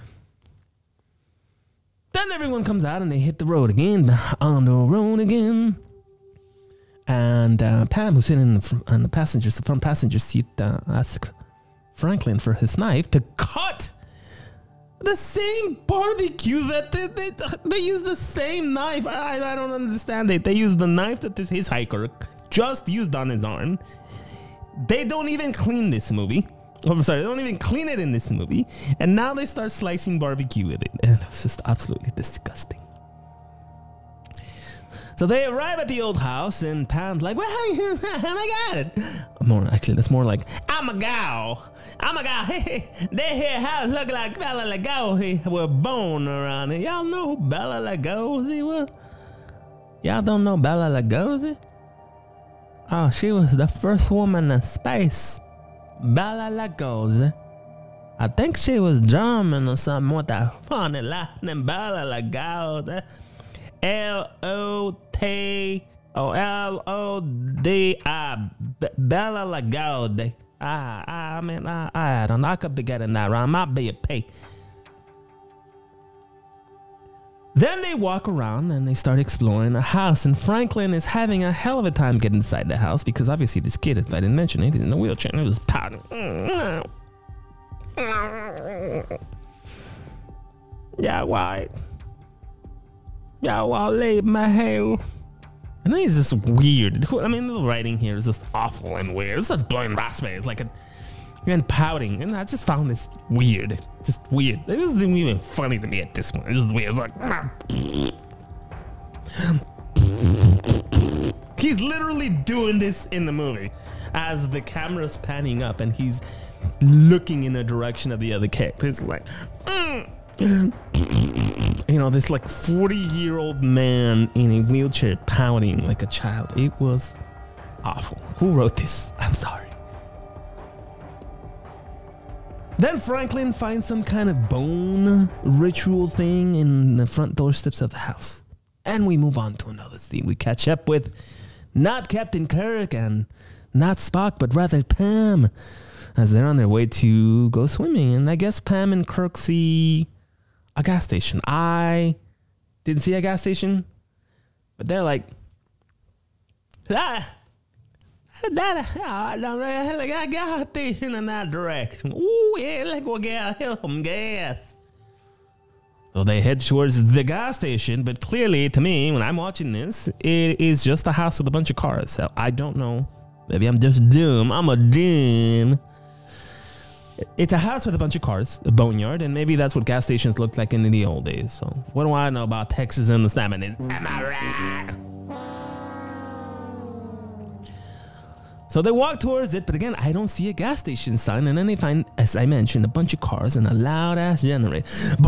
Then everyone comes out and they hit the road again, on the road again. And Pam, who's sitting in the front passenger seat, asks Franklin for his knife to cut the same barbecue that they use the same knife. I don't understand it. They use the knife that this hitchhiker just used on his arm. They don't even clean this movie. Oh, sorry, they don't even clean it in this movie. And now they start slicing barbecue with it. And it's just absolutely disgusting. So they arrive at the old house and Pam's like, well, oh my God. Actually, that's more like, I'm a gal. Hey, that here house look like Bella Lugosi was born around here. Y'all know who Bella Lugosi was? Y'all don't know Bella Lugosi? Oh, she was the first woman in space. Bella Lugosi. I think she was German or something with that funny last name, Bella Lugosi. L-O-T-O-L-O-D-I. Bella Lugosi. I mean, I don't know. I could be getting that wrong. Might be a P. Then they walk around and they start exploring the house, and Franklin is having a hell of a time getting inside the house because obviously this kid, if I didn't mention it, he's in a wheelchair and he was pouting. Yeah, why? Yeah, why leave my house? And then he's just weird. I mean, the writing here is just awful and weird. It's just blowing raspberries like and pouting, and I just found this weird. Just weird. It wasn't even funny to me at this point. It was weird. It was like, he's literally doing this in the movie as the camera's panning up and he's looking in the direction of the other character. It's like, you know, this like 40-year-old man in a wheelchair pouting like a child. It was awful. Who wrote this? I'm sorry. Then Franklin finds some kind of bone ritual thing in the front doorsteps of the house. And we move on to another scene. We catch up with not Captain Kirk and not Spock, but rather Pam, as they're on their way to go swimming. And I guess Pam and Kirk see a gas station. I didn't see a gas station, but they're like, I don't really got a gas station in that direction. Ooh, yeah, let's go get some gas. So they head towards the gas station, but clearly to me, when I'm watching this, it is just a house with a bunch of cars. So I don't know. Maybe I'm just dumb. I'm a dumb. It's a house with a bunch of cars, a boneyard, and maybe that's what gas stations looked like in the old days. So what do I know about Texas and the salmon? Am I right? So they walk towards it, but again, I don't see a gas station sign. And then they find, as I mentioned, a bunch of cars and a loud-ass generator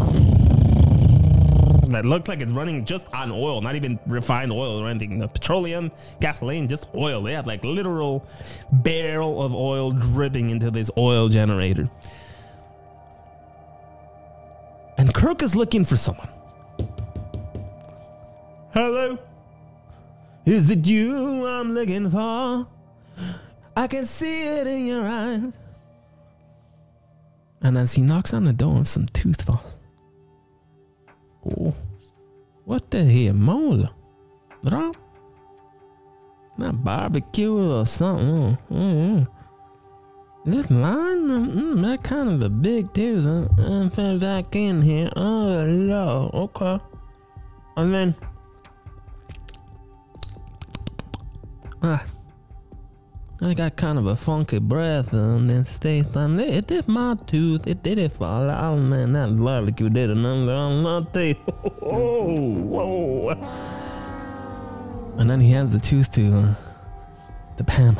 that looks like it's running just on oil, not even refined oil or anything. No petroleum, gasoline, just oil. They have like literal barrel of oil dripping into this oil generator. And Kirk is looking for someone. Hello? Is it you I'm looking for? I can see it in your eyes. And as he knocks on the door, some tooth falls. Oh, what the hell, mola? Drop? Not barbecue or something. This line, that kind of a big tooth. I'm put back in here. Oh, Lord. Okay. And then, I got kind of a funky breath on this taste. And it did my tooth. It did it fall out. Oh man, that barbecue did a number on my teeth. Whoa. And then he hands the tooth to Pam.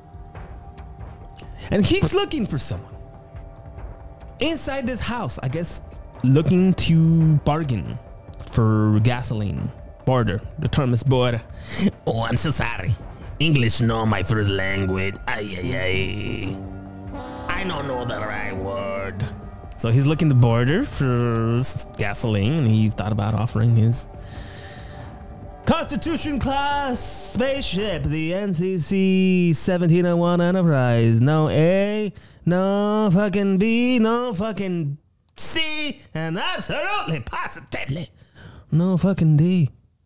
And keeps looking for someone. Inside this house, I guess, looking to bargain for gasoline. Border. The term is border. Oh, I'm so sorry. English not my first language. I don't know the right word. So he's looking to border for gasoline, and he thought about offering his Constitution class spaceship, the NCC 1701 Enterprise. No A, no fucking B, no fucking C, and absolutely, positively, no fucking D.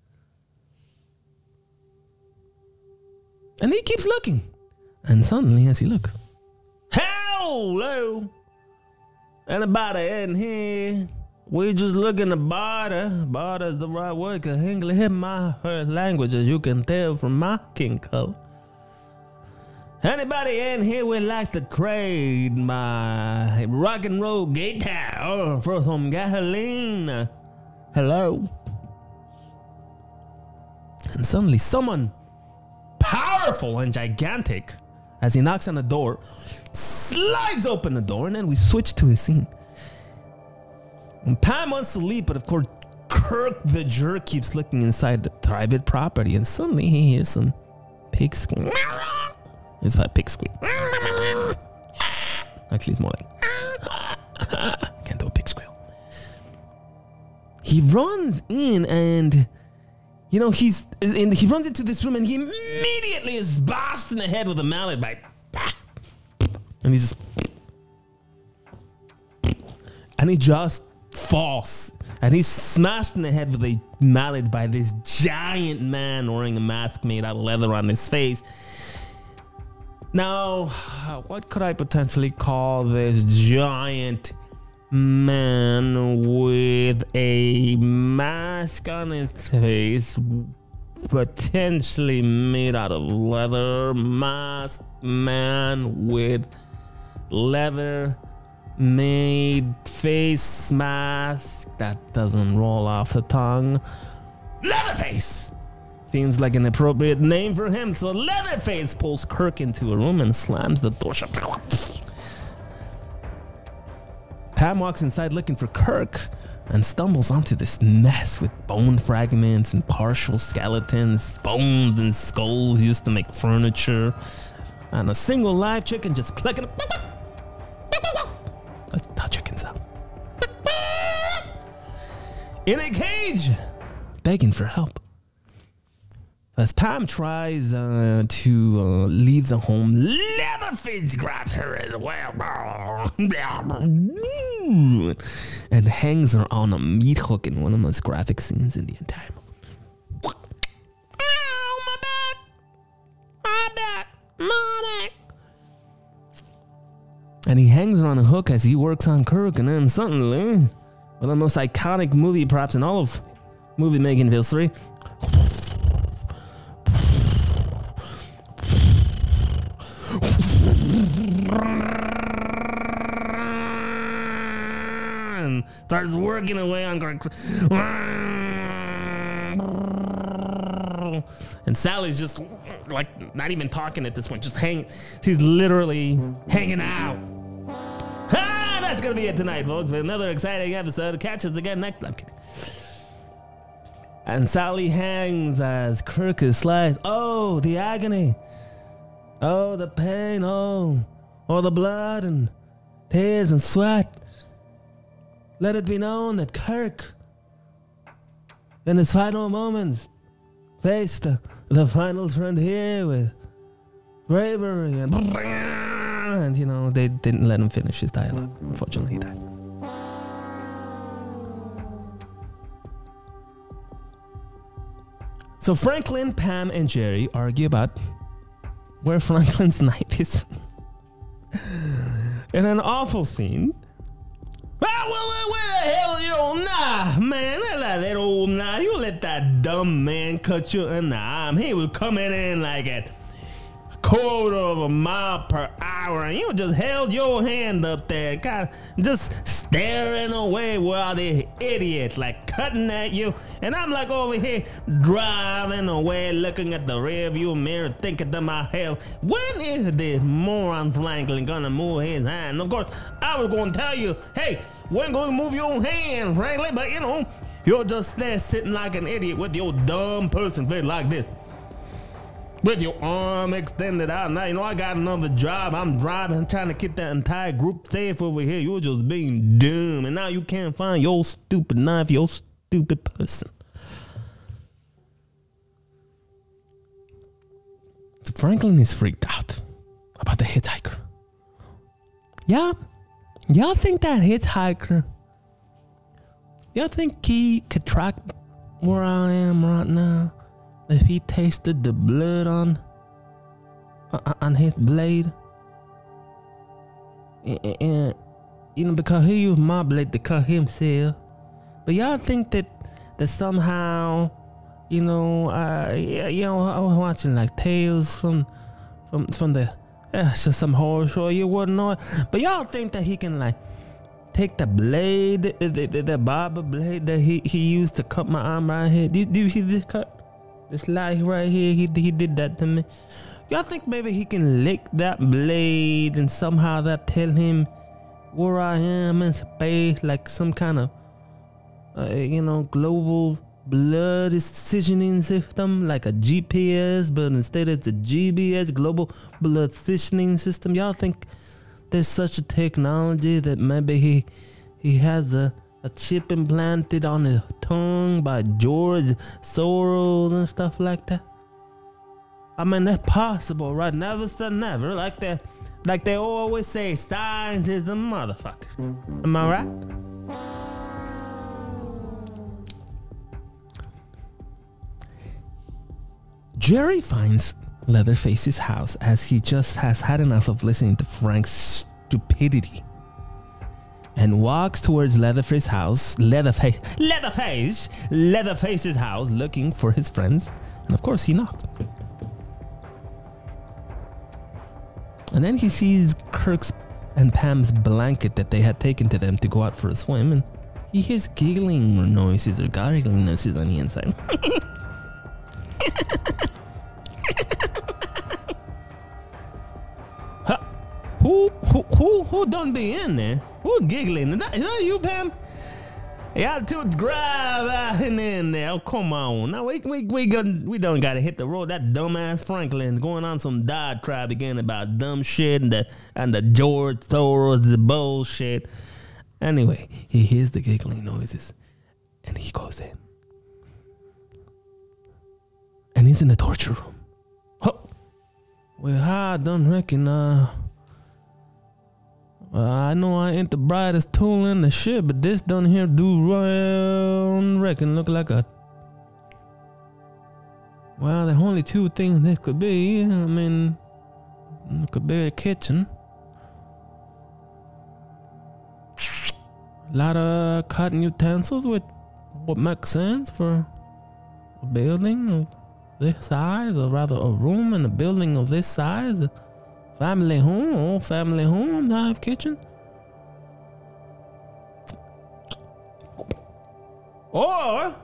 And he keeps looking. And suddenly, as he looks, hello, anybody in here? We just looking to barter. Barter is the right word, cause English hit my first language, as you can tell from my king color. Anybody in here would like to trade my rock and roll guitar for some gasoline? Hello? And suddenly someone powerful and gigantic, as he knocks on the door, slides open the door, and then we switch to a scene. And Pam wants to leave, but of course, Kirk the jerk keeps looking inside the private property, and suddenly he hears some pig squeak. It's like pig squeak. Actually, it's more like can't do a pig squeal. He runs in, and he runs into this room, and he immediately is bashed in the head with a mallet by, and he just falls, and he's smashed in the head with a mallet by this giant man wearing a mask made out of leather on his face. Now, what could I potentially call this giant man with a mask on his face, potentially made out of leather? Masked man with leather made face mask that doesn't roll off the tongue. Leatherface seems like an appropriate name for him. So Leatherface pulls Kirk into a room and slams the door shut. Pam walks inside looking for Kirk and stumbles onto this mess with bone fragments and partial skeletons, bones and skulls used to make furniture, and a single live chicken just clicking. That's how chickens sound. In a cage, begging for help. As Pam tries to leave the home, Leatherface grabs her as well and hangs her on a meat hook in one of the most graphic scenes in the entire movie. Ow, my back, my back. And he hangs her on a hook as he works on Kirk, and then suddenly, one of the most iconic movie props in all of movie making history, and starts working away on Kirk. And Sally's just like not even talking at this point, just hanging. She's literally hanging out. That's gonna be it tonight, folks, with another exciting episode. Catch us again next time. And Sally hangs as Kirk is sliced. Oh, the agony. Oh, the pain. Oh, the blood and tears and sweat. Let it be known that Kirk, in his final moments, faced the final frontier with bravery and you know, they didn't let him finish his dialogue. Unfortunately, he died. So Franklin, Pam, and Jerry argue about where Franklin's knife is. In an awful scene. Well, where the hell is your knife, man? That old knife. You let that dumb man cut you in the arm. He was coming in like at 1/4 mile per hour, and you just held your hand up there, kind of just staring away while the idiot's like cutting at you. And I'm like over here driving away, looking at the rear view mirror, thinking to myself, when is this moron Franklin gonna move his hand? And of course, I was gonna tell you, hey, when gonna move your hand, Franklin? But you know, you're just there sitting like an idiot with your dumb person face like this, with your arm extended out. Now, you know, I got another job. I'm driving, trying to get that entire group safe over here. You're just being dumb. And now you can't find your stupid knife, your stupid person. So Franklin is freaked out about the hitchhiker. Yeah, y'all think that hitchhiker, y'all think he could track where I am right now if he tasted the blood on his blade? And because he used my blade to cut himself. But y'all think that somehow, I was watching like Tales from the, it's just some horror show, you wouldn't know it. But y'all think that he can like take the blade, the barber blade that he used to cut my arm right here. Do you see this cut? This light right here, he did that to me. Y'all think maybe he can lick that blade and somehow that tell him where I am in space, like some kind of, global blood decisioning system, like a GPS, but instead it's a GBS, global blood decisioning system. Y'all think there's such a technology that maybe he has a chip implanted on his tongue by George Soros and stuff like that? I mean, that's possible, right? Never say never, like they always say, science is a motherfucker. Am I right? Jerry finds Leatherface's house as he just has had enough of listening to Frank's stupidity and walks towards Leatherface's house, Leatherface's house, looking for his friends. And of course, he knocked. And then he sees Kirk's and Pam's blanket that they had taken to them to go out for a swim, and he hears giggling noises or gargling noises on the inside. Who done be in there? Who giggling? Is that you, Pam? Y'all two grab in there. Oh, come on. Now we done gotta hit the road. That dumbass Franklin going on some diatribe again about dumb shit and the George Soros, the bullshit. Anyway, he hears the giggling noises and he goes in. And he's in the torture room. Oh. Well, I done reckon, I know I ain't the brightest tool in the shit, but this done here do reckon look like a... Well, there are only two things this could be. I mean, it could be a kitchen. A lot of cutting utensils with what makes sense for a building of this size, or rather a room in a building of this size. Family home type kitchen. Or,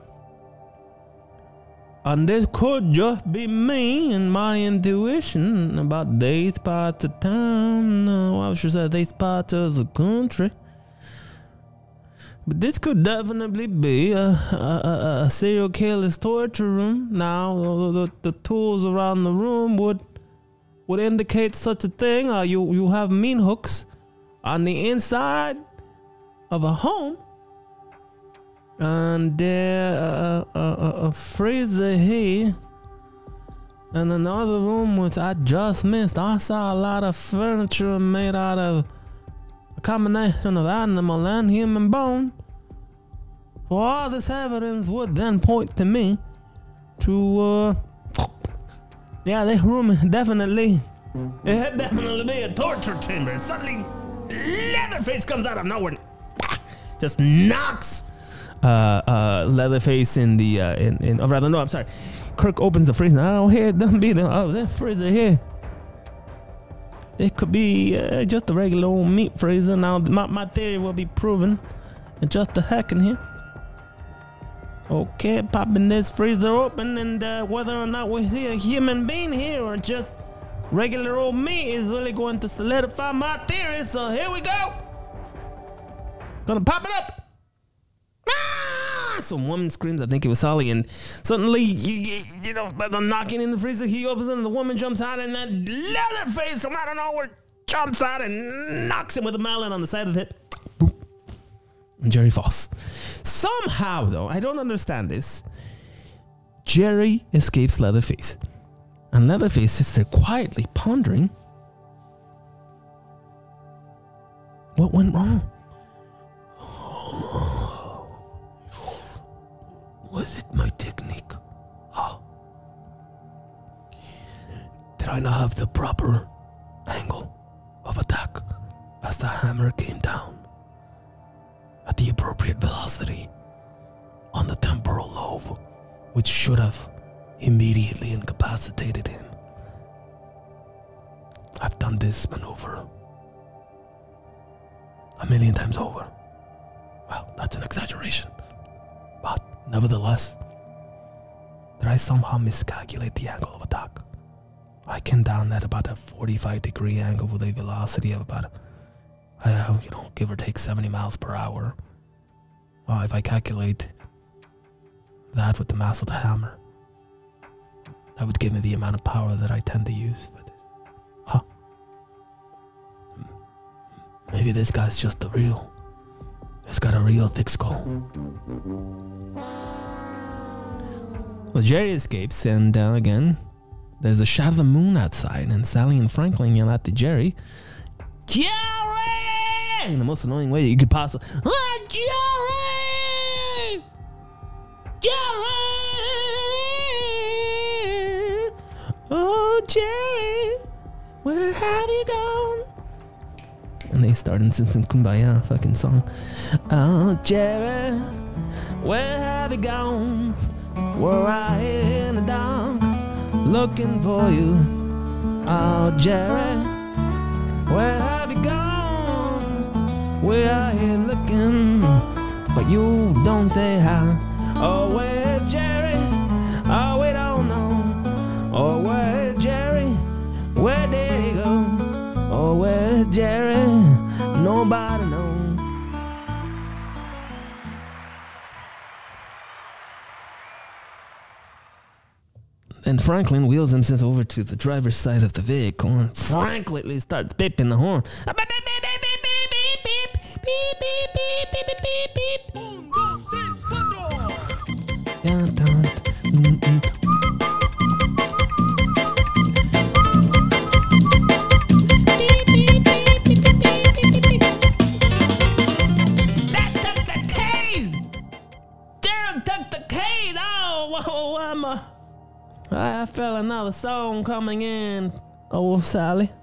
and this could just be me and my intuition about these parts of town. I should say these parts of the country. But this could definitely be a serial killer's torture room. Now, the tools around the room would indicate such a thing. You have meat hooks on the inside of a home, and there a freezer here, and another room which I just missed. I saw a lot of furniture made out of a combination of animal and human bone. So all this evidence would then point to me to yeah, this room definitely, it had definitely be a torture chamber. And suddenly, Leatherface comes out of nowhere, and just knocks Leatherface in the or rather, no, I'm sorry. Kirk opens the freezer. I don't hear it. Don't be that freezer here. It could be just a regular old meat freezer. Now my theory will be proven in just a heck in here. Okay, popping this freezer open, and whether or not we see a human being here or just regular old meat is really going to solidify my theory. So here we go. Gonna pop it up. Ah! Some woman screams. I think it was Sally, and suddenly, you know, by the knocking in the freezer, he opens it, and the woman jumps out, and that Leatherface from out of nowhere jumps out and knocks him with a mallet on the side of the head. Boom. And Jerry falls. Somehow, though, I don't understand this. Jerry escapes Leatherface. And Leatherface sits there quietly pondering. What went wrong? Was it my technique? Huh? Did I not have the proper angle of attack as the hammer came down at the appropriate velocity on the temporal lobe, which should have immediately incapacitated him? I've done this maneuver 1,000,000 times over. Well, that's an exaggeration. But nevertheless, did I somehow miscalculate the angle of attack? I came down at about a 45-degree angle with a velocity of about, give or take 70 miles per hour. If I calculate that with the mass of the hammer, that would give me the amount of power that I tend to use for this. Huh? Maybe this guy's just he's got a real thick skull. Well, Jerry escapes, and again, there's a shot of the moon outside, and Sally and Franklin yell out to Jerry, "Jerry!" in the most annoying way that you could possibly. "Oh, Jerry! Jerry! Oh, Jerry! Where have you gone?" And they start into some Kumbaya fucking song. "Oh, Jerry, where have you gone? We're out here in the dark, looking for you. Oh, Jerry, where have you gone? We're out here looking, but you don't say how. Oh, where's Jerry? Oh, we don't know. Oh, where's Jerry? Where did he go? Oh, where's Jerry? Nobody knows." And Franklin wheels himself over to the driver's side of the vehicle and frankly starts beeping the horn. That took the keys! Derek took the keys! Oh, I felt another song coming in. Oh, Sally.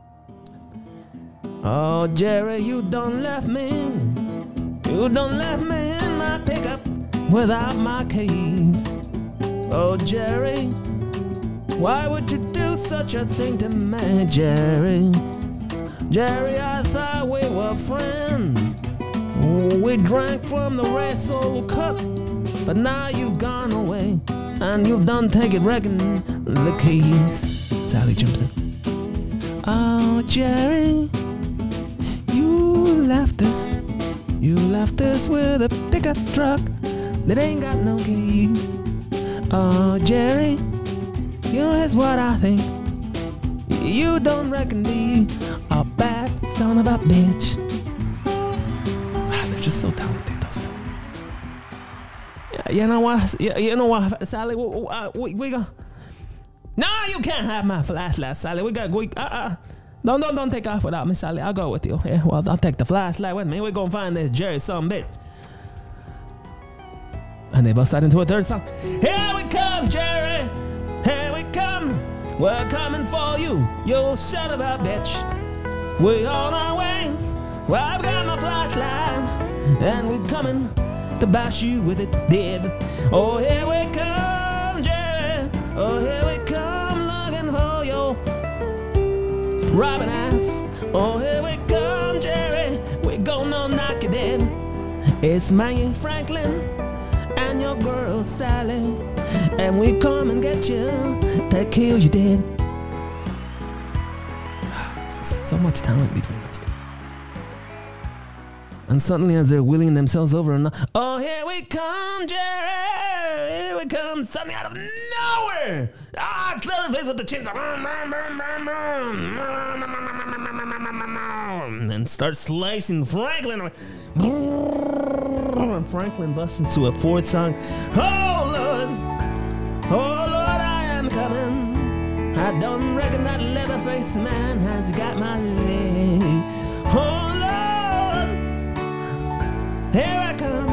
Oh, Jerry, you done left me. You done left me in my pickup without my keys. Oh, Jerry, why would you do such a thing to me, Jerry? Jerry, I thought we were friends. We drank from the wrestle cup, but now you've gone away. And you've done taken wrecking the keys. Sally jumps in. Oh, Jerry, you left us. You left us with a pickup truck that ain't got no keys. Oh, Jerry, here's what I think. You don't reckon me a bad son of a bitch. They're just so talented, those two. You know what? You know what, Sally? We go. No, you can't have my flashlight, Sally. Don't take off without me, Sally. I'll go with you. Yeah, well, I'll take the flashlight with me. We're gonna find this Jerry some bitch. And they bust out into a third song. Here we come, Jerry. Here we come. We're coming for you, you son of a bitch. We on our way. Well, I've got my flashlight, and we're coming to bash you with it dead. Oh, here we come, Jerry. Oh, here we come, looking for your robbing ass. Oh, here we come, Jerry. We're gonna knock you dead. It's Maggie Franklin and your girl Sally, and we come and get you to kill you dead. So much talent between us two. And suddenly, as they're wheeling themselves over and oh, here we come, Jerry! Here we come, suddenly out of nowhere! Ah, it's Leatherface with the chainsaw. And starts slicing Franklin. And Franklin busts into a fourth song. Oh, Lord, I am coming. I don't reckon that leather-faced man has got my leg. Oh Lord, here I come.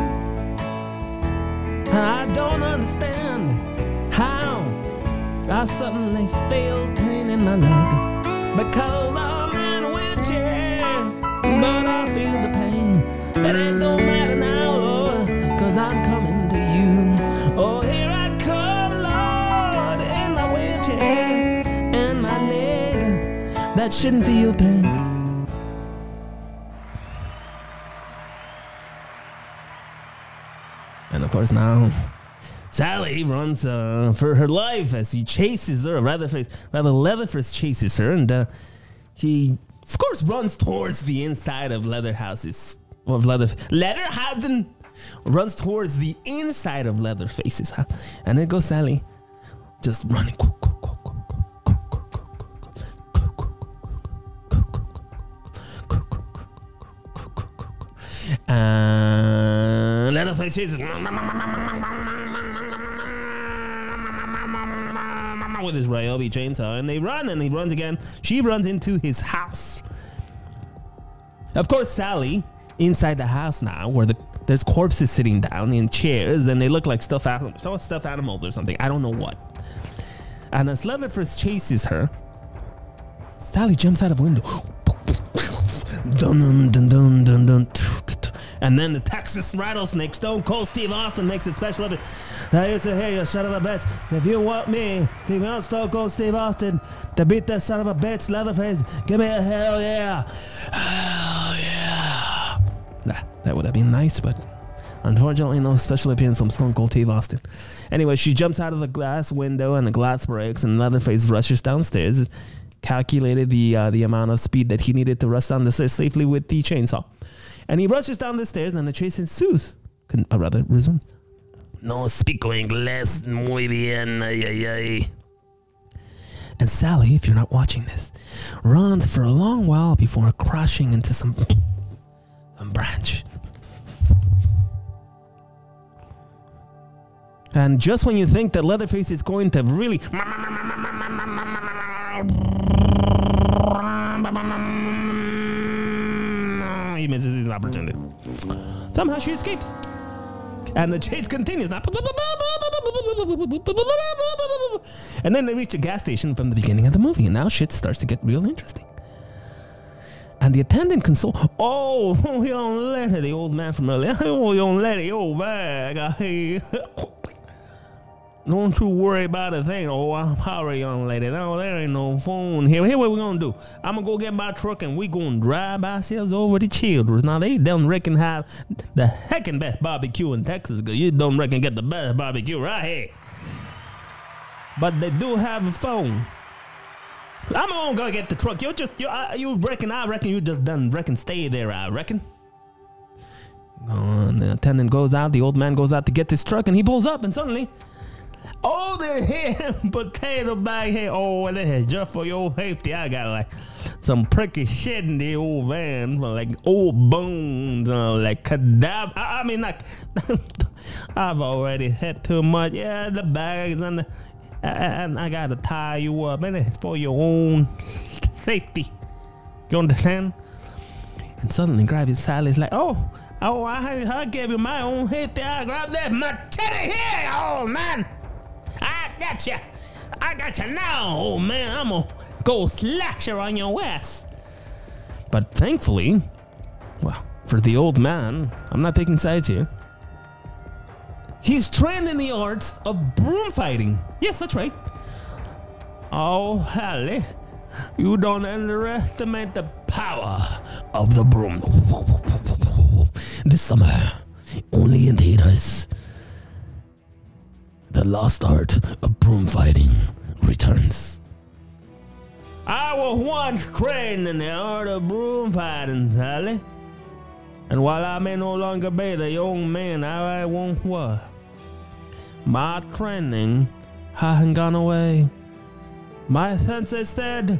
I don't understand how I suddenly feel pain in my leg, because I'm in a wheelchair, but I feel the pain. But it don't matter now, Lord, cause I'm coming to you. Oh, here I come, Lord, in my wheelchair, and my leg that shouldn't feel pain. And of course now, Sally runs for her life as he chases her. Leatherface chases her, and he, of course, runs towards the inside of Leatherhouse's. Of Leatherhausen runs towards the inside of Leatherface's house, and then goes Sally, just running. Leatherface chases with his Ryobi chainsaw, and they run, and he runs again. She runs into his house. Of course, Sally inside the house now, where there's corpses sitting down in chairs, and they look like stuffed animals or something. I don't know what. And as Leatherface chases her, Sally jumps out of a window. Dun dun dun dun dun dun. And then the Texas rattlesnake, Stone Cold Steve Austin, makes it special. I used to hear you, son of a bitch. If you want me, if you want Stone Cold Steve Austin to beat that son of a bitch, Leatherface, give me a hell yeah. Hell yeah. That would have been nice, but unfortunately no special appearance from Stone Cold Steve Austin. Anyway, she jumps out of the glass window and the glass breaks, and Leatherface rushes downstairs, calculated the amount of speed that he needed to rush down the stairs safely with the chainsaw. And he rushes down the stairs, and the chase ensues. Resumes. No speak English, muy bien, ay, ay, ay. And Sally, if you're not watching this, runs for a long while before crashing into some branch. And just when you think that Leatherface is going to really he misses his opportunity. Somehow she escapes. And the chase continues. And then they reach a gas station from the beginning of the movie. And now shit starts to get real interesting. And the attendant consoles. Oh, young lady, the old man from earlier. Oh, young lady, old bag. Don't you worry about a thing. Oh, I'm sorry, young lady. No, there ain't no phone here. Here, what we gonna do? I'm gonna go get my truck, and we gonna drive ourselves over to Childress. Now, they don't reckon have the heckin' best barbecue in Texas, because you don't reckon get the best barbecue right here. But they do have a phone. I'm gonna go get the truck. I reckon you just done stay there, I reckon. And the attendant goes out, the old man goes out to get this truck, and he pulls up, and suddenly, oh, the ham potato bag here. Oh, this is just for your safety. I got like some pricky shit in the old van, like old bones, like cadaver. I mean, like, I've already had too much. Yeah, the bags and I gotta tie you up, and it's for your own safety. You understand? And suddenly, Gravy Sally's like, oh, I gave you my own safety. I grabbed that machete here, old man. I got you now, old man. I'm gonna go slash her on your ass. But thankfully, well, for the old man, I'm not taking sides here. He's trained in the arts of broom fighting. Yes, that's right. Oh, Hallie, you don't underestimate the power of the broom. This summer, only in theaters, the lost art of broom fighting returns. I was once trained in the art of broom fighting, Sally. And while I may no longer be the young man I once was, my training hasn't gone away. My sensei said,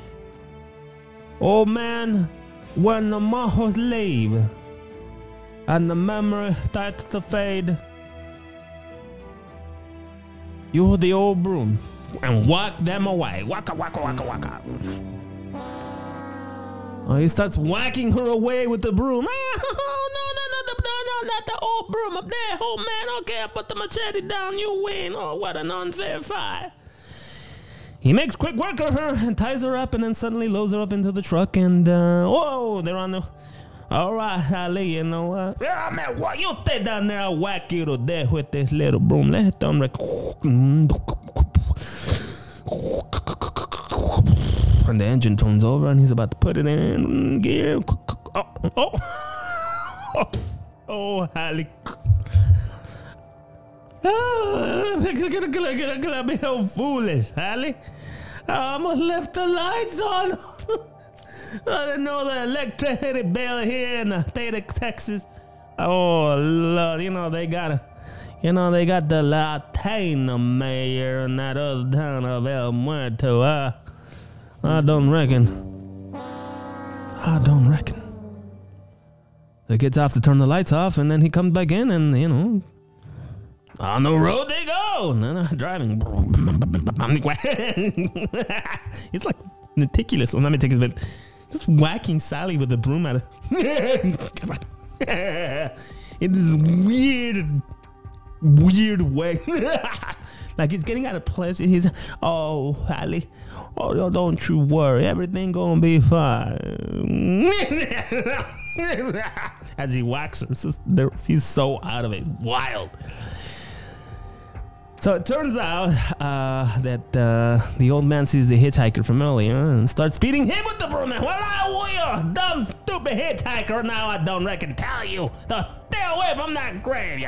old man, when the muscles leave and the memory starts to fade, you're the old broom. and whack them away. Waka, waka, waka, waka. Oh, he starts whacking her away with the broom. Oh, no, not the old broom up there. Oh, man, okay, I put the machete down, you win. Oh, what an unfair fight. He makes quick work of her and ties her up and then suddenly loads her up into the truck and, whoa, they're on the... All right, Ali, you know what? Yeah, man, what? You stay down there, I'll whack you to death with this little broom. Let them and the engine turns over and he's about to put it in gear. Oh, Ali. Oh, be so foolish, Ali. I almost left the lights on. I didn't know the electricity bill here in the state of Texas. Oh, Lord, they got the Latino mayor in that other town of El Muerto. I don't reckon. The kids have to turn the lights off, and then he comes back in, and on the road they go. And then driving. It's like meticulous. Well, not meticulous, but just whacking Sally with the broom at her. In this weird way. Like he's getting out of place. He's, oh, Sally, oh, don't you worry, everything gonna be fine. As he whacks her, he's so out of it, wild. So it turns out that the old man sees the hitchhiker from earlier and starts beating him with the broom. Well, I will, you dumb, stupid hitchhiker. Now I don't reckon tell you to stay away from that grave.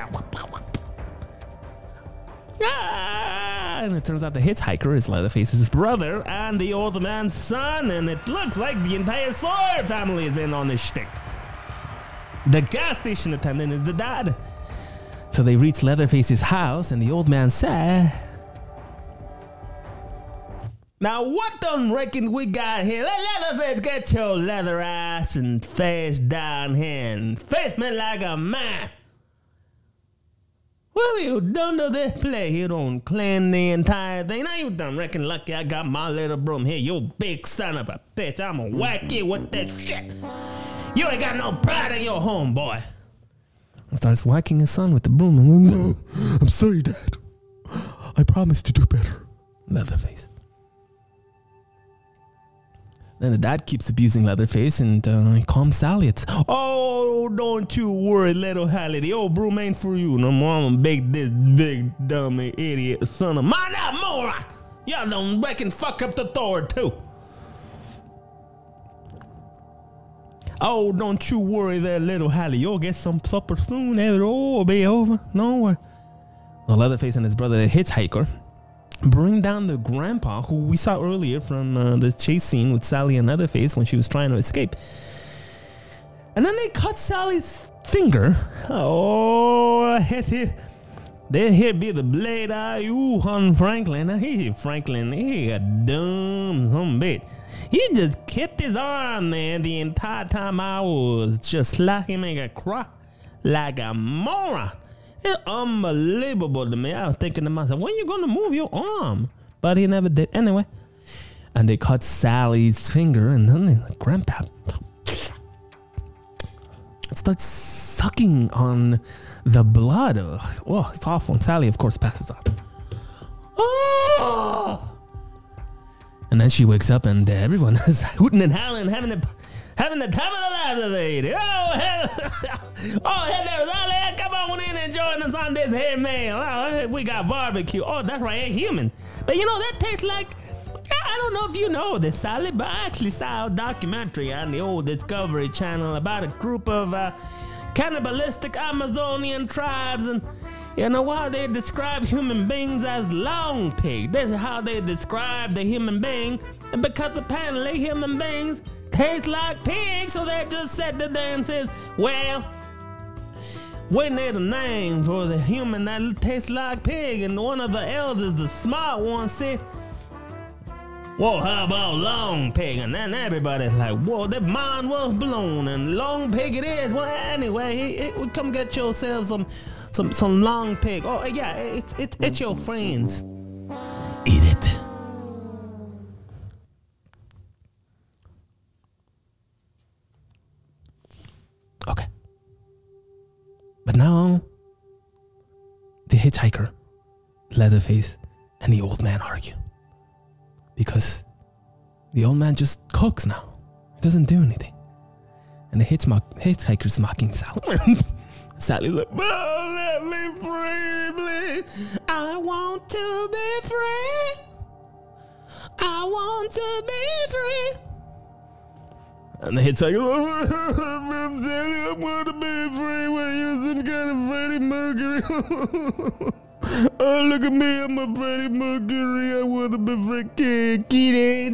And it turns out the hitchhiker is Leatherface's brother and the old man's son, and it looks like the entire Sawyer family is in on this shtick. The gas station attendant is the dad. So they reach Leatherface's house, and the old man said, now what done reckon we got here? Let Leatherface get your leather ass and face down here and face me like a man. Well, you done to this play. You don't clean the entire thing. Now you done reckon lucky I got my little broom here. You big son of a bitch. I'm gonna whack you with that shit. You ain't got no pride in your home, boy. And starts whacking his son with the broom. And no, I'm sorry, Dad. I promise to do better. Leatherface. Then the dad keeps abusing Leatherface and he calms Sally. It's, oh, don't you worry, little Hallie. The old broom ain't for you. No more. I'm gonna bake this big, dumb idiot son of mine out, moron. Y'all don't reckon fuck up the Thor, too. Oh, don't you worry there, little Hallie. You'll get some supper soon. It'll be over. No worry. Well, Leatherface and his brother, the hitchhiker, bring down the grandpa who we saw earlier from the chase scene with Sally and Leatherface when she was trying to escape. And then they cut Sally's finger. Oh, there here be the blade eye. Ooh, on Franklin. Franklin, he a dumb some bitch. He just kept his arm there the entire time I was just like him make a cry like a moron. It's unbelievable to me. I was thinking to myself, when you gonna move your arm? But he never did. Anyway, and they cut Sally's finger, and then the grandpa starts sucking on the blood. Oh, it's awful. And Sally, of course, passes out. Oh! And then she wakes up, and everyone is hooting and howling, having the time of their lives, lady. Oh, hey there, Sally. Come on in and join us on this here meal. Oh, we got barbecue. Oh, that's right, ain't human. But you know, that tastes like, I don't know if you know this, Sally, but I actually saw a documentary on the old Discovery Channel about a group of cannibalistic Amazonian tribes, and you know how they describe human beings as long pig. This is how they describe the human being, and because apparently human beings taste like pigs, so they just said to themselves, well, we need a name for the human that tastes like pig. And one of the elders, the smart one, said, well, how about long pig? And then everybody's like, whoa, their mind was blown, and long pig it is. Well, anyway, come get yourself some long pig. Oh yeah, it's your friends. Eat it. now the hitchhiker, Leatherface, and the old man argue. Because the old man just cooks now. He doesn't do anything. And the hitchhiker's mocking Sally. Sally's like, oh, let me free, please. I want to be free. I want to be free. And the hitchhiker, Sally, I want to be free. What, you some kind of Freddie Mercury? Oh, look at me, I'm a Freddie Mercury. I want to be free. Get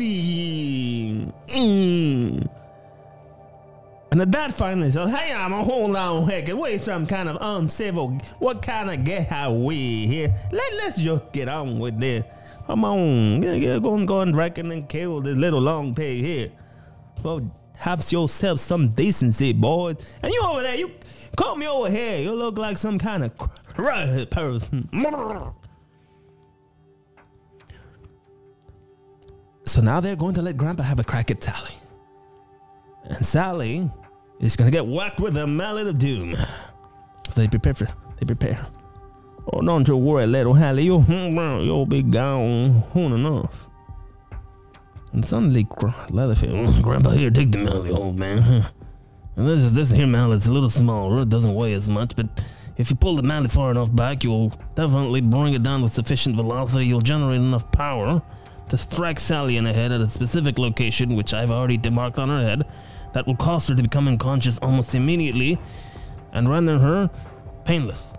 in. And the dad finally says, hey, I'm a hold on, heck, we some kind of uncivil, what kind of get how we here? Let's just get on with this. Come on, go and reckon and kill this little long pig here. Well, have yourself some decency, boys. And you over there, you come me over here. You look like some kind of crazy person. So now they're going to let Grandpa have a crack at Sally. And Sally is going to get whacked with the mallet of doom. So they prepare. Oh, don't you worry, little Hallie. You'll be gone soon enough. And suddenly, Leatherface, Grandpa, here, take the mallet, old man. And this here mallet's a little smaller. It doesn't weigh as much, but if you pull the mallet far enough back, you'll definitely bring it down with sufficient velocity. You'll generate enough power to strike Sally in the head at a specific location, which I've already demarked on her head, that will cause her to become unconscious almost immediately and render her painless.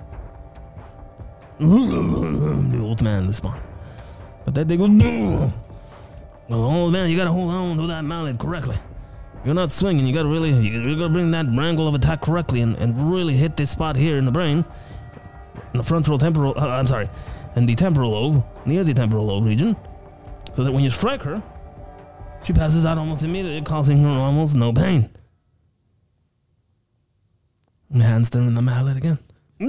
The old man responds. But then they go, well, old man, you gotta hold on to that mallet correctly. You're not swinging, you gotta bring that angle of attack correctly and really hit this spot here in the brain, in the frontal temporal, in the temporal lobe, near the temporal lobe region, so that when you strike her, she passes out almost immediately, causing her almost no pain. And hands there in the mallet again.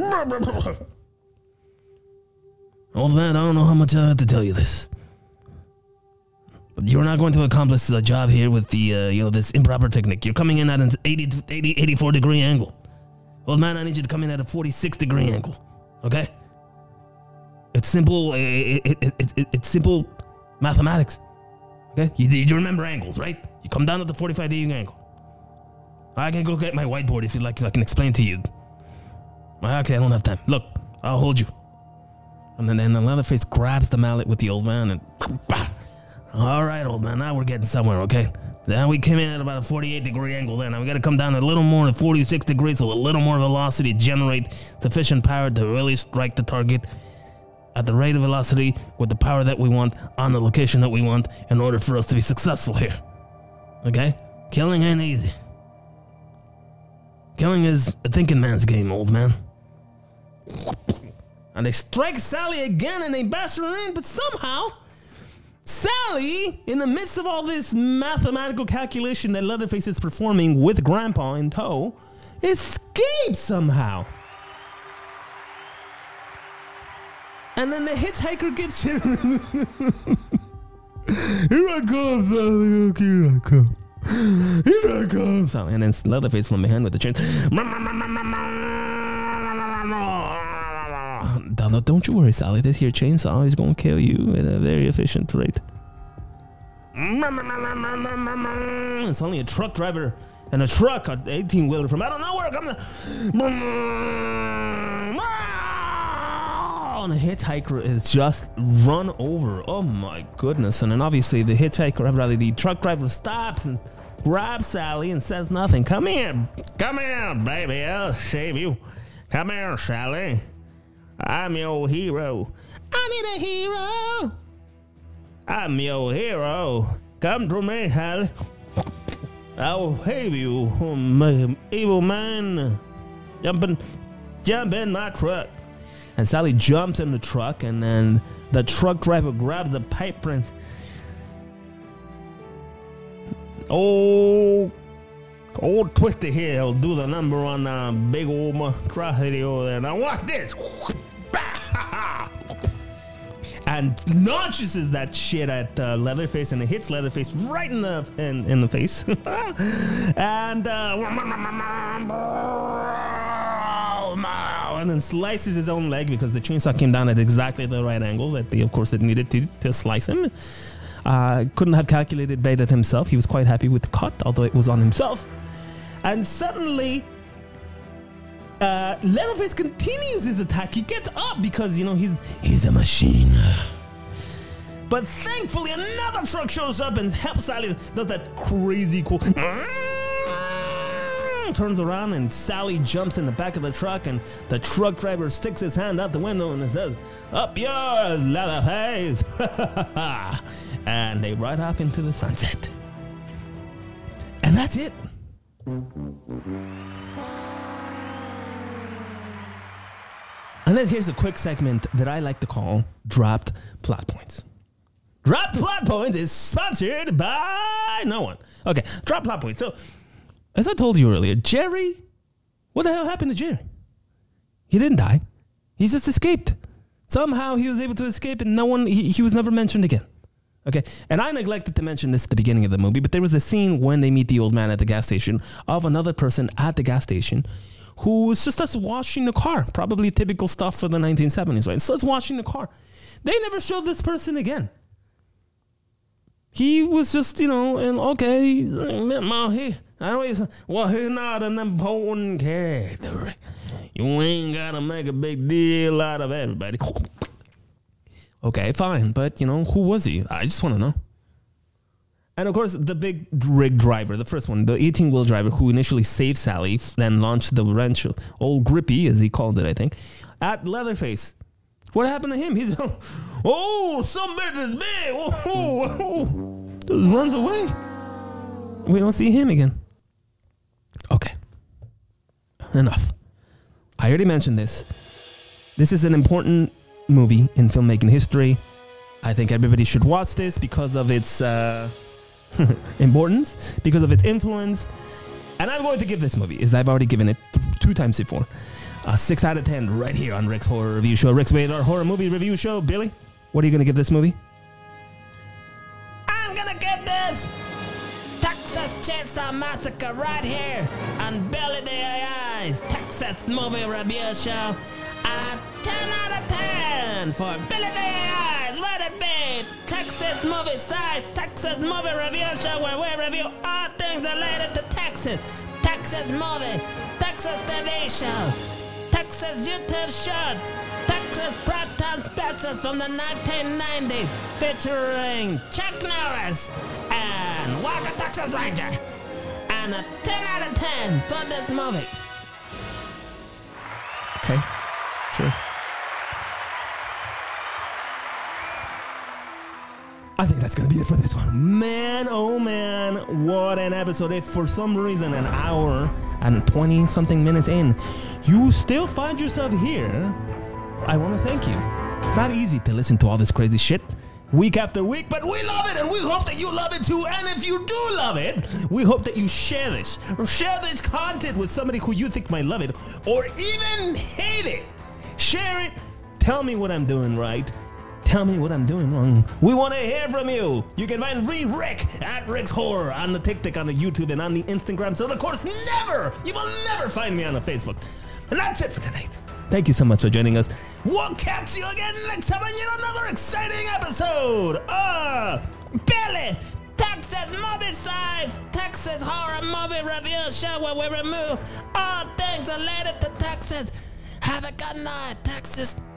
Old man, I don't know how much I have to tell you this, but you're not going to accomplish the job here with the, this improper technique. You're coming in at an 84 degree angle. Old man, I need you to come in at a 46 degree angle. Okay? It's simple. It's simple mathematics. Okay? You remember angles, right? You come down at the 45 degree angle. I can go get my whiteboard if you'd like, so I can explain to you. Actually, I don't have time. Look, I'll hold you. And then the Leatherface grabs the mallet with the old man and bah! All right, old man, now we're getting somewhere, okay? Now we came in at about a 48 degree angle there. Now we got to come down a little more at 46 degrees with a little more velocity to generate sufficient power to really strike the target at the rate of velocity with the power that we want on the location that we want in order for us to be successful here. Okay? Killing ain't easy. Killing is a thinking man's game, old man. And they strike Sally again and they bash her in, but somehow Sally, in the midst of all this mathematical calculation that Leatherface is performing with Grandpa in tow, escapes somehow. And then the hitchhiker gives him here I come, Sally, here I come. Here I come, Sally. And then Leatherface from behind with the chain. Don't you worry, Sally. This here chainsaw is going to kill you at a very efficient rate. It's only a truck driver and a truck, an 18-wheeler from out of nowhere comes. And the hitchhiker is just run over. Oh my goodness. And then obviously the truck driver stops and grabs Sally and says nothing. Come here, baby, I'll save you. Come here, Sally. I'm your hero. I need a hero. I'm your hero. Come to me, Sally. I'll save you, my evil man. Jump in my truck. And Sally jumps in the truck, and then the truck driver grabs the pipe wrench. Old Twisty here, he'll do the number on big old monstrosity over there. Now watch this. And launches that shit at Leatherface, and it hits Leatherface right in the face. And and then slices his own leg because the chainsaw came down at exactly the right angle that of course, it needed to slice him. Couldn't have calculated better himself. He was quite happy with the cut, although it was on himself. And suddenly, Leatherface continues his attack. He gets up because, you know, he's a machine. But thankfully, another truck shows up and helps Sally. Does that crazy cool. Turns around and Sally jumps in the back of the truck, and the truck driver sticks his hand out the window and says, "Up yours, Leatherface!" And they ride off into the sunset. And that's it. And then here's a quick segment that I like to call Dropped Plot Points. Dropped Plot Points is sponsored by no one. Okay, Dropped Plot Points. So, as I told you earlier, Jerry, what the hell happened to Jerry? He didn't die. He just escaped. Somehow he was able to escape and he was never mentioned again. Okay, and I neglected to mention this at the beginning of the movie, but there was a scene when they meet the old man at the gas station of another person at the gas station who was just washing the car. Probably typical stuff for the 1970s, right? So it's washing the car. They never showed this person again. He was just, you know, and okay, he's not an important character. You ain't gotta make a big deal out of everybody. Okay, fine, but, you know, who was he? I just want to know. And of course, the big rig driver, the first one, the 18-wheel driver who initially saved Sally, then launched the wrench, old Grippy, as he called it, I think, at Leatherface. What happened to him? He's, oh, some business big. Oh. Just runs away. We don't see him again. Okay. Enough. I already mentioned this. This is an important movie in filmmaking history. I think everybody should watch this because of its importance, because of its influence. And I'm going to give this movie, as I've already given it 2 times before, a 6 out of 10 right here on Rick's Horror Review Show. Rick's Radar Horror Movie Review Show. Billy, what are you going to give this movie? I'm going to give this Texas Chainsaw Massacre right here on Billy the AI's Texas Movie Review Show. A 10 out of 10 for Billy the AI's Rated B Texas Movie Size Texas Movie Review Show, where we review all things related to Texas. Texas movie, Texas TV show, Texas YouTube shorts, Texas primetime specials from the 1990s featuring Chuck Norris and Walker Texas Ranger. And a 10 out of 10 for this movie. Okay, sure. I think that's gonna be it for this one. Man, oh man, what an episode. If for some reason an hour and 20 something minutes in, you still find yourself here, I wanna thank you. It's not easy to listen to all this crazy shit week after week, but we love it and we hope that you love it too. And if you do love it, we hope that you share this content with somebody who you think might love it or even hate it. Share it. Tell me what I'm doing right. Tell me what I'm doing wrong. We want to hear from you. You can find Rick at Rick's Horror on the TikTok, on the YouTube, and on the Instagram. So, of course, you will never find me on the Facebook. And that's it for tonight. Thank you so much for joining us. We'll catch you again next time on yet another exciting episode of Billy's Texas Movie Size Texas Horror Movie Review Show, where we remove all things related to Texas. Have a good night, Texas.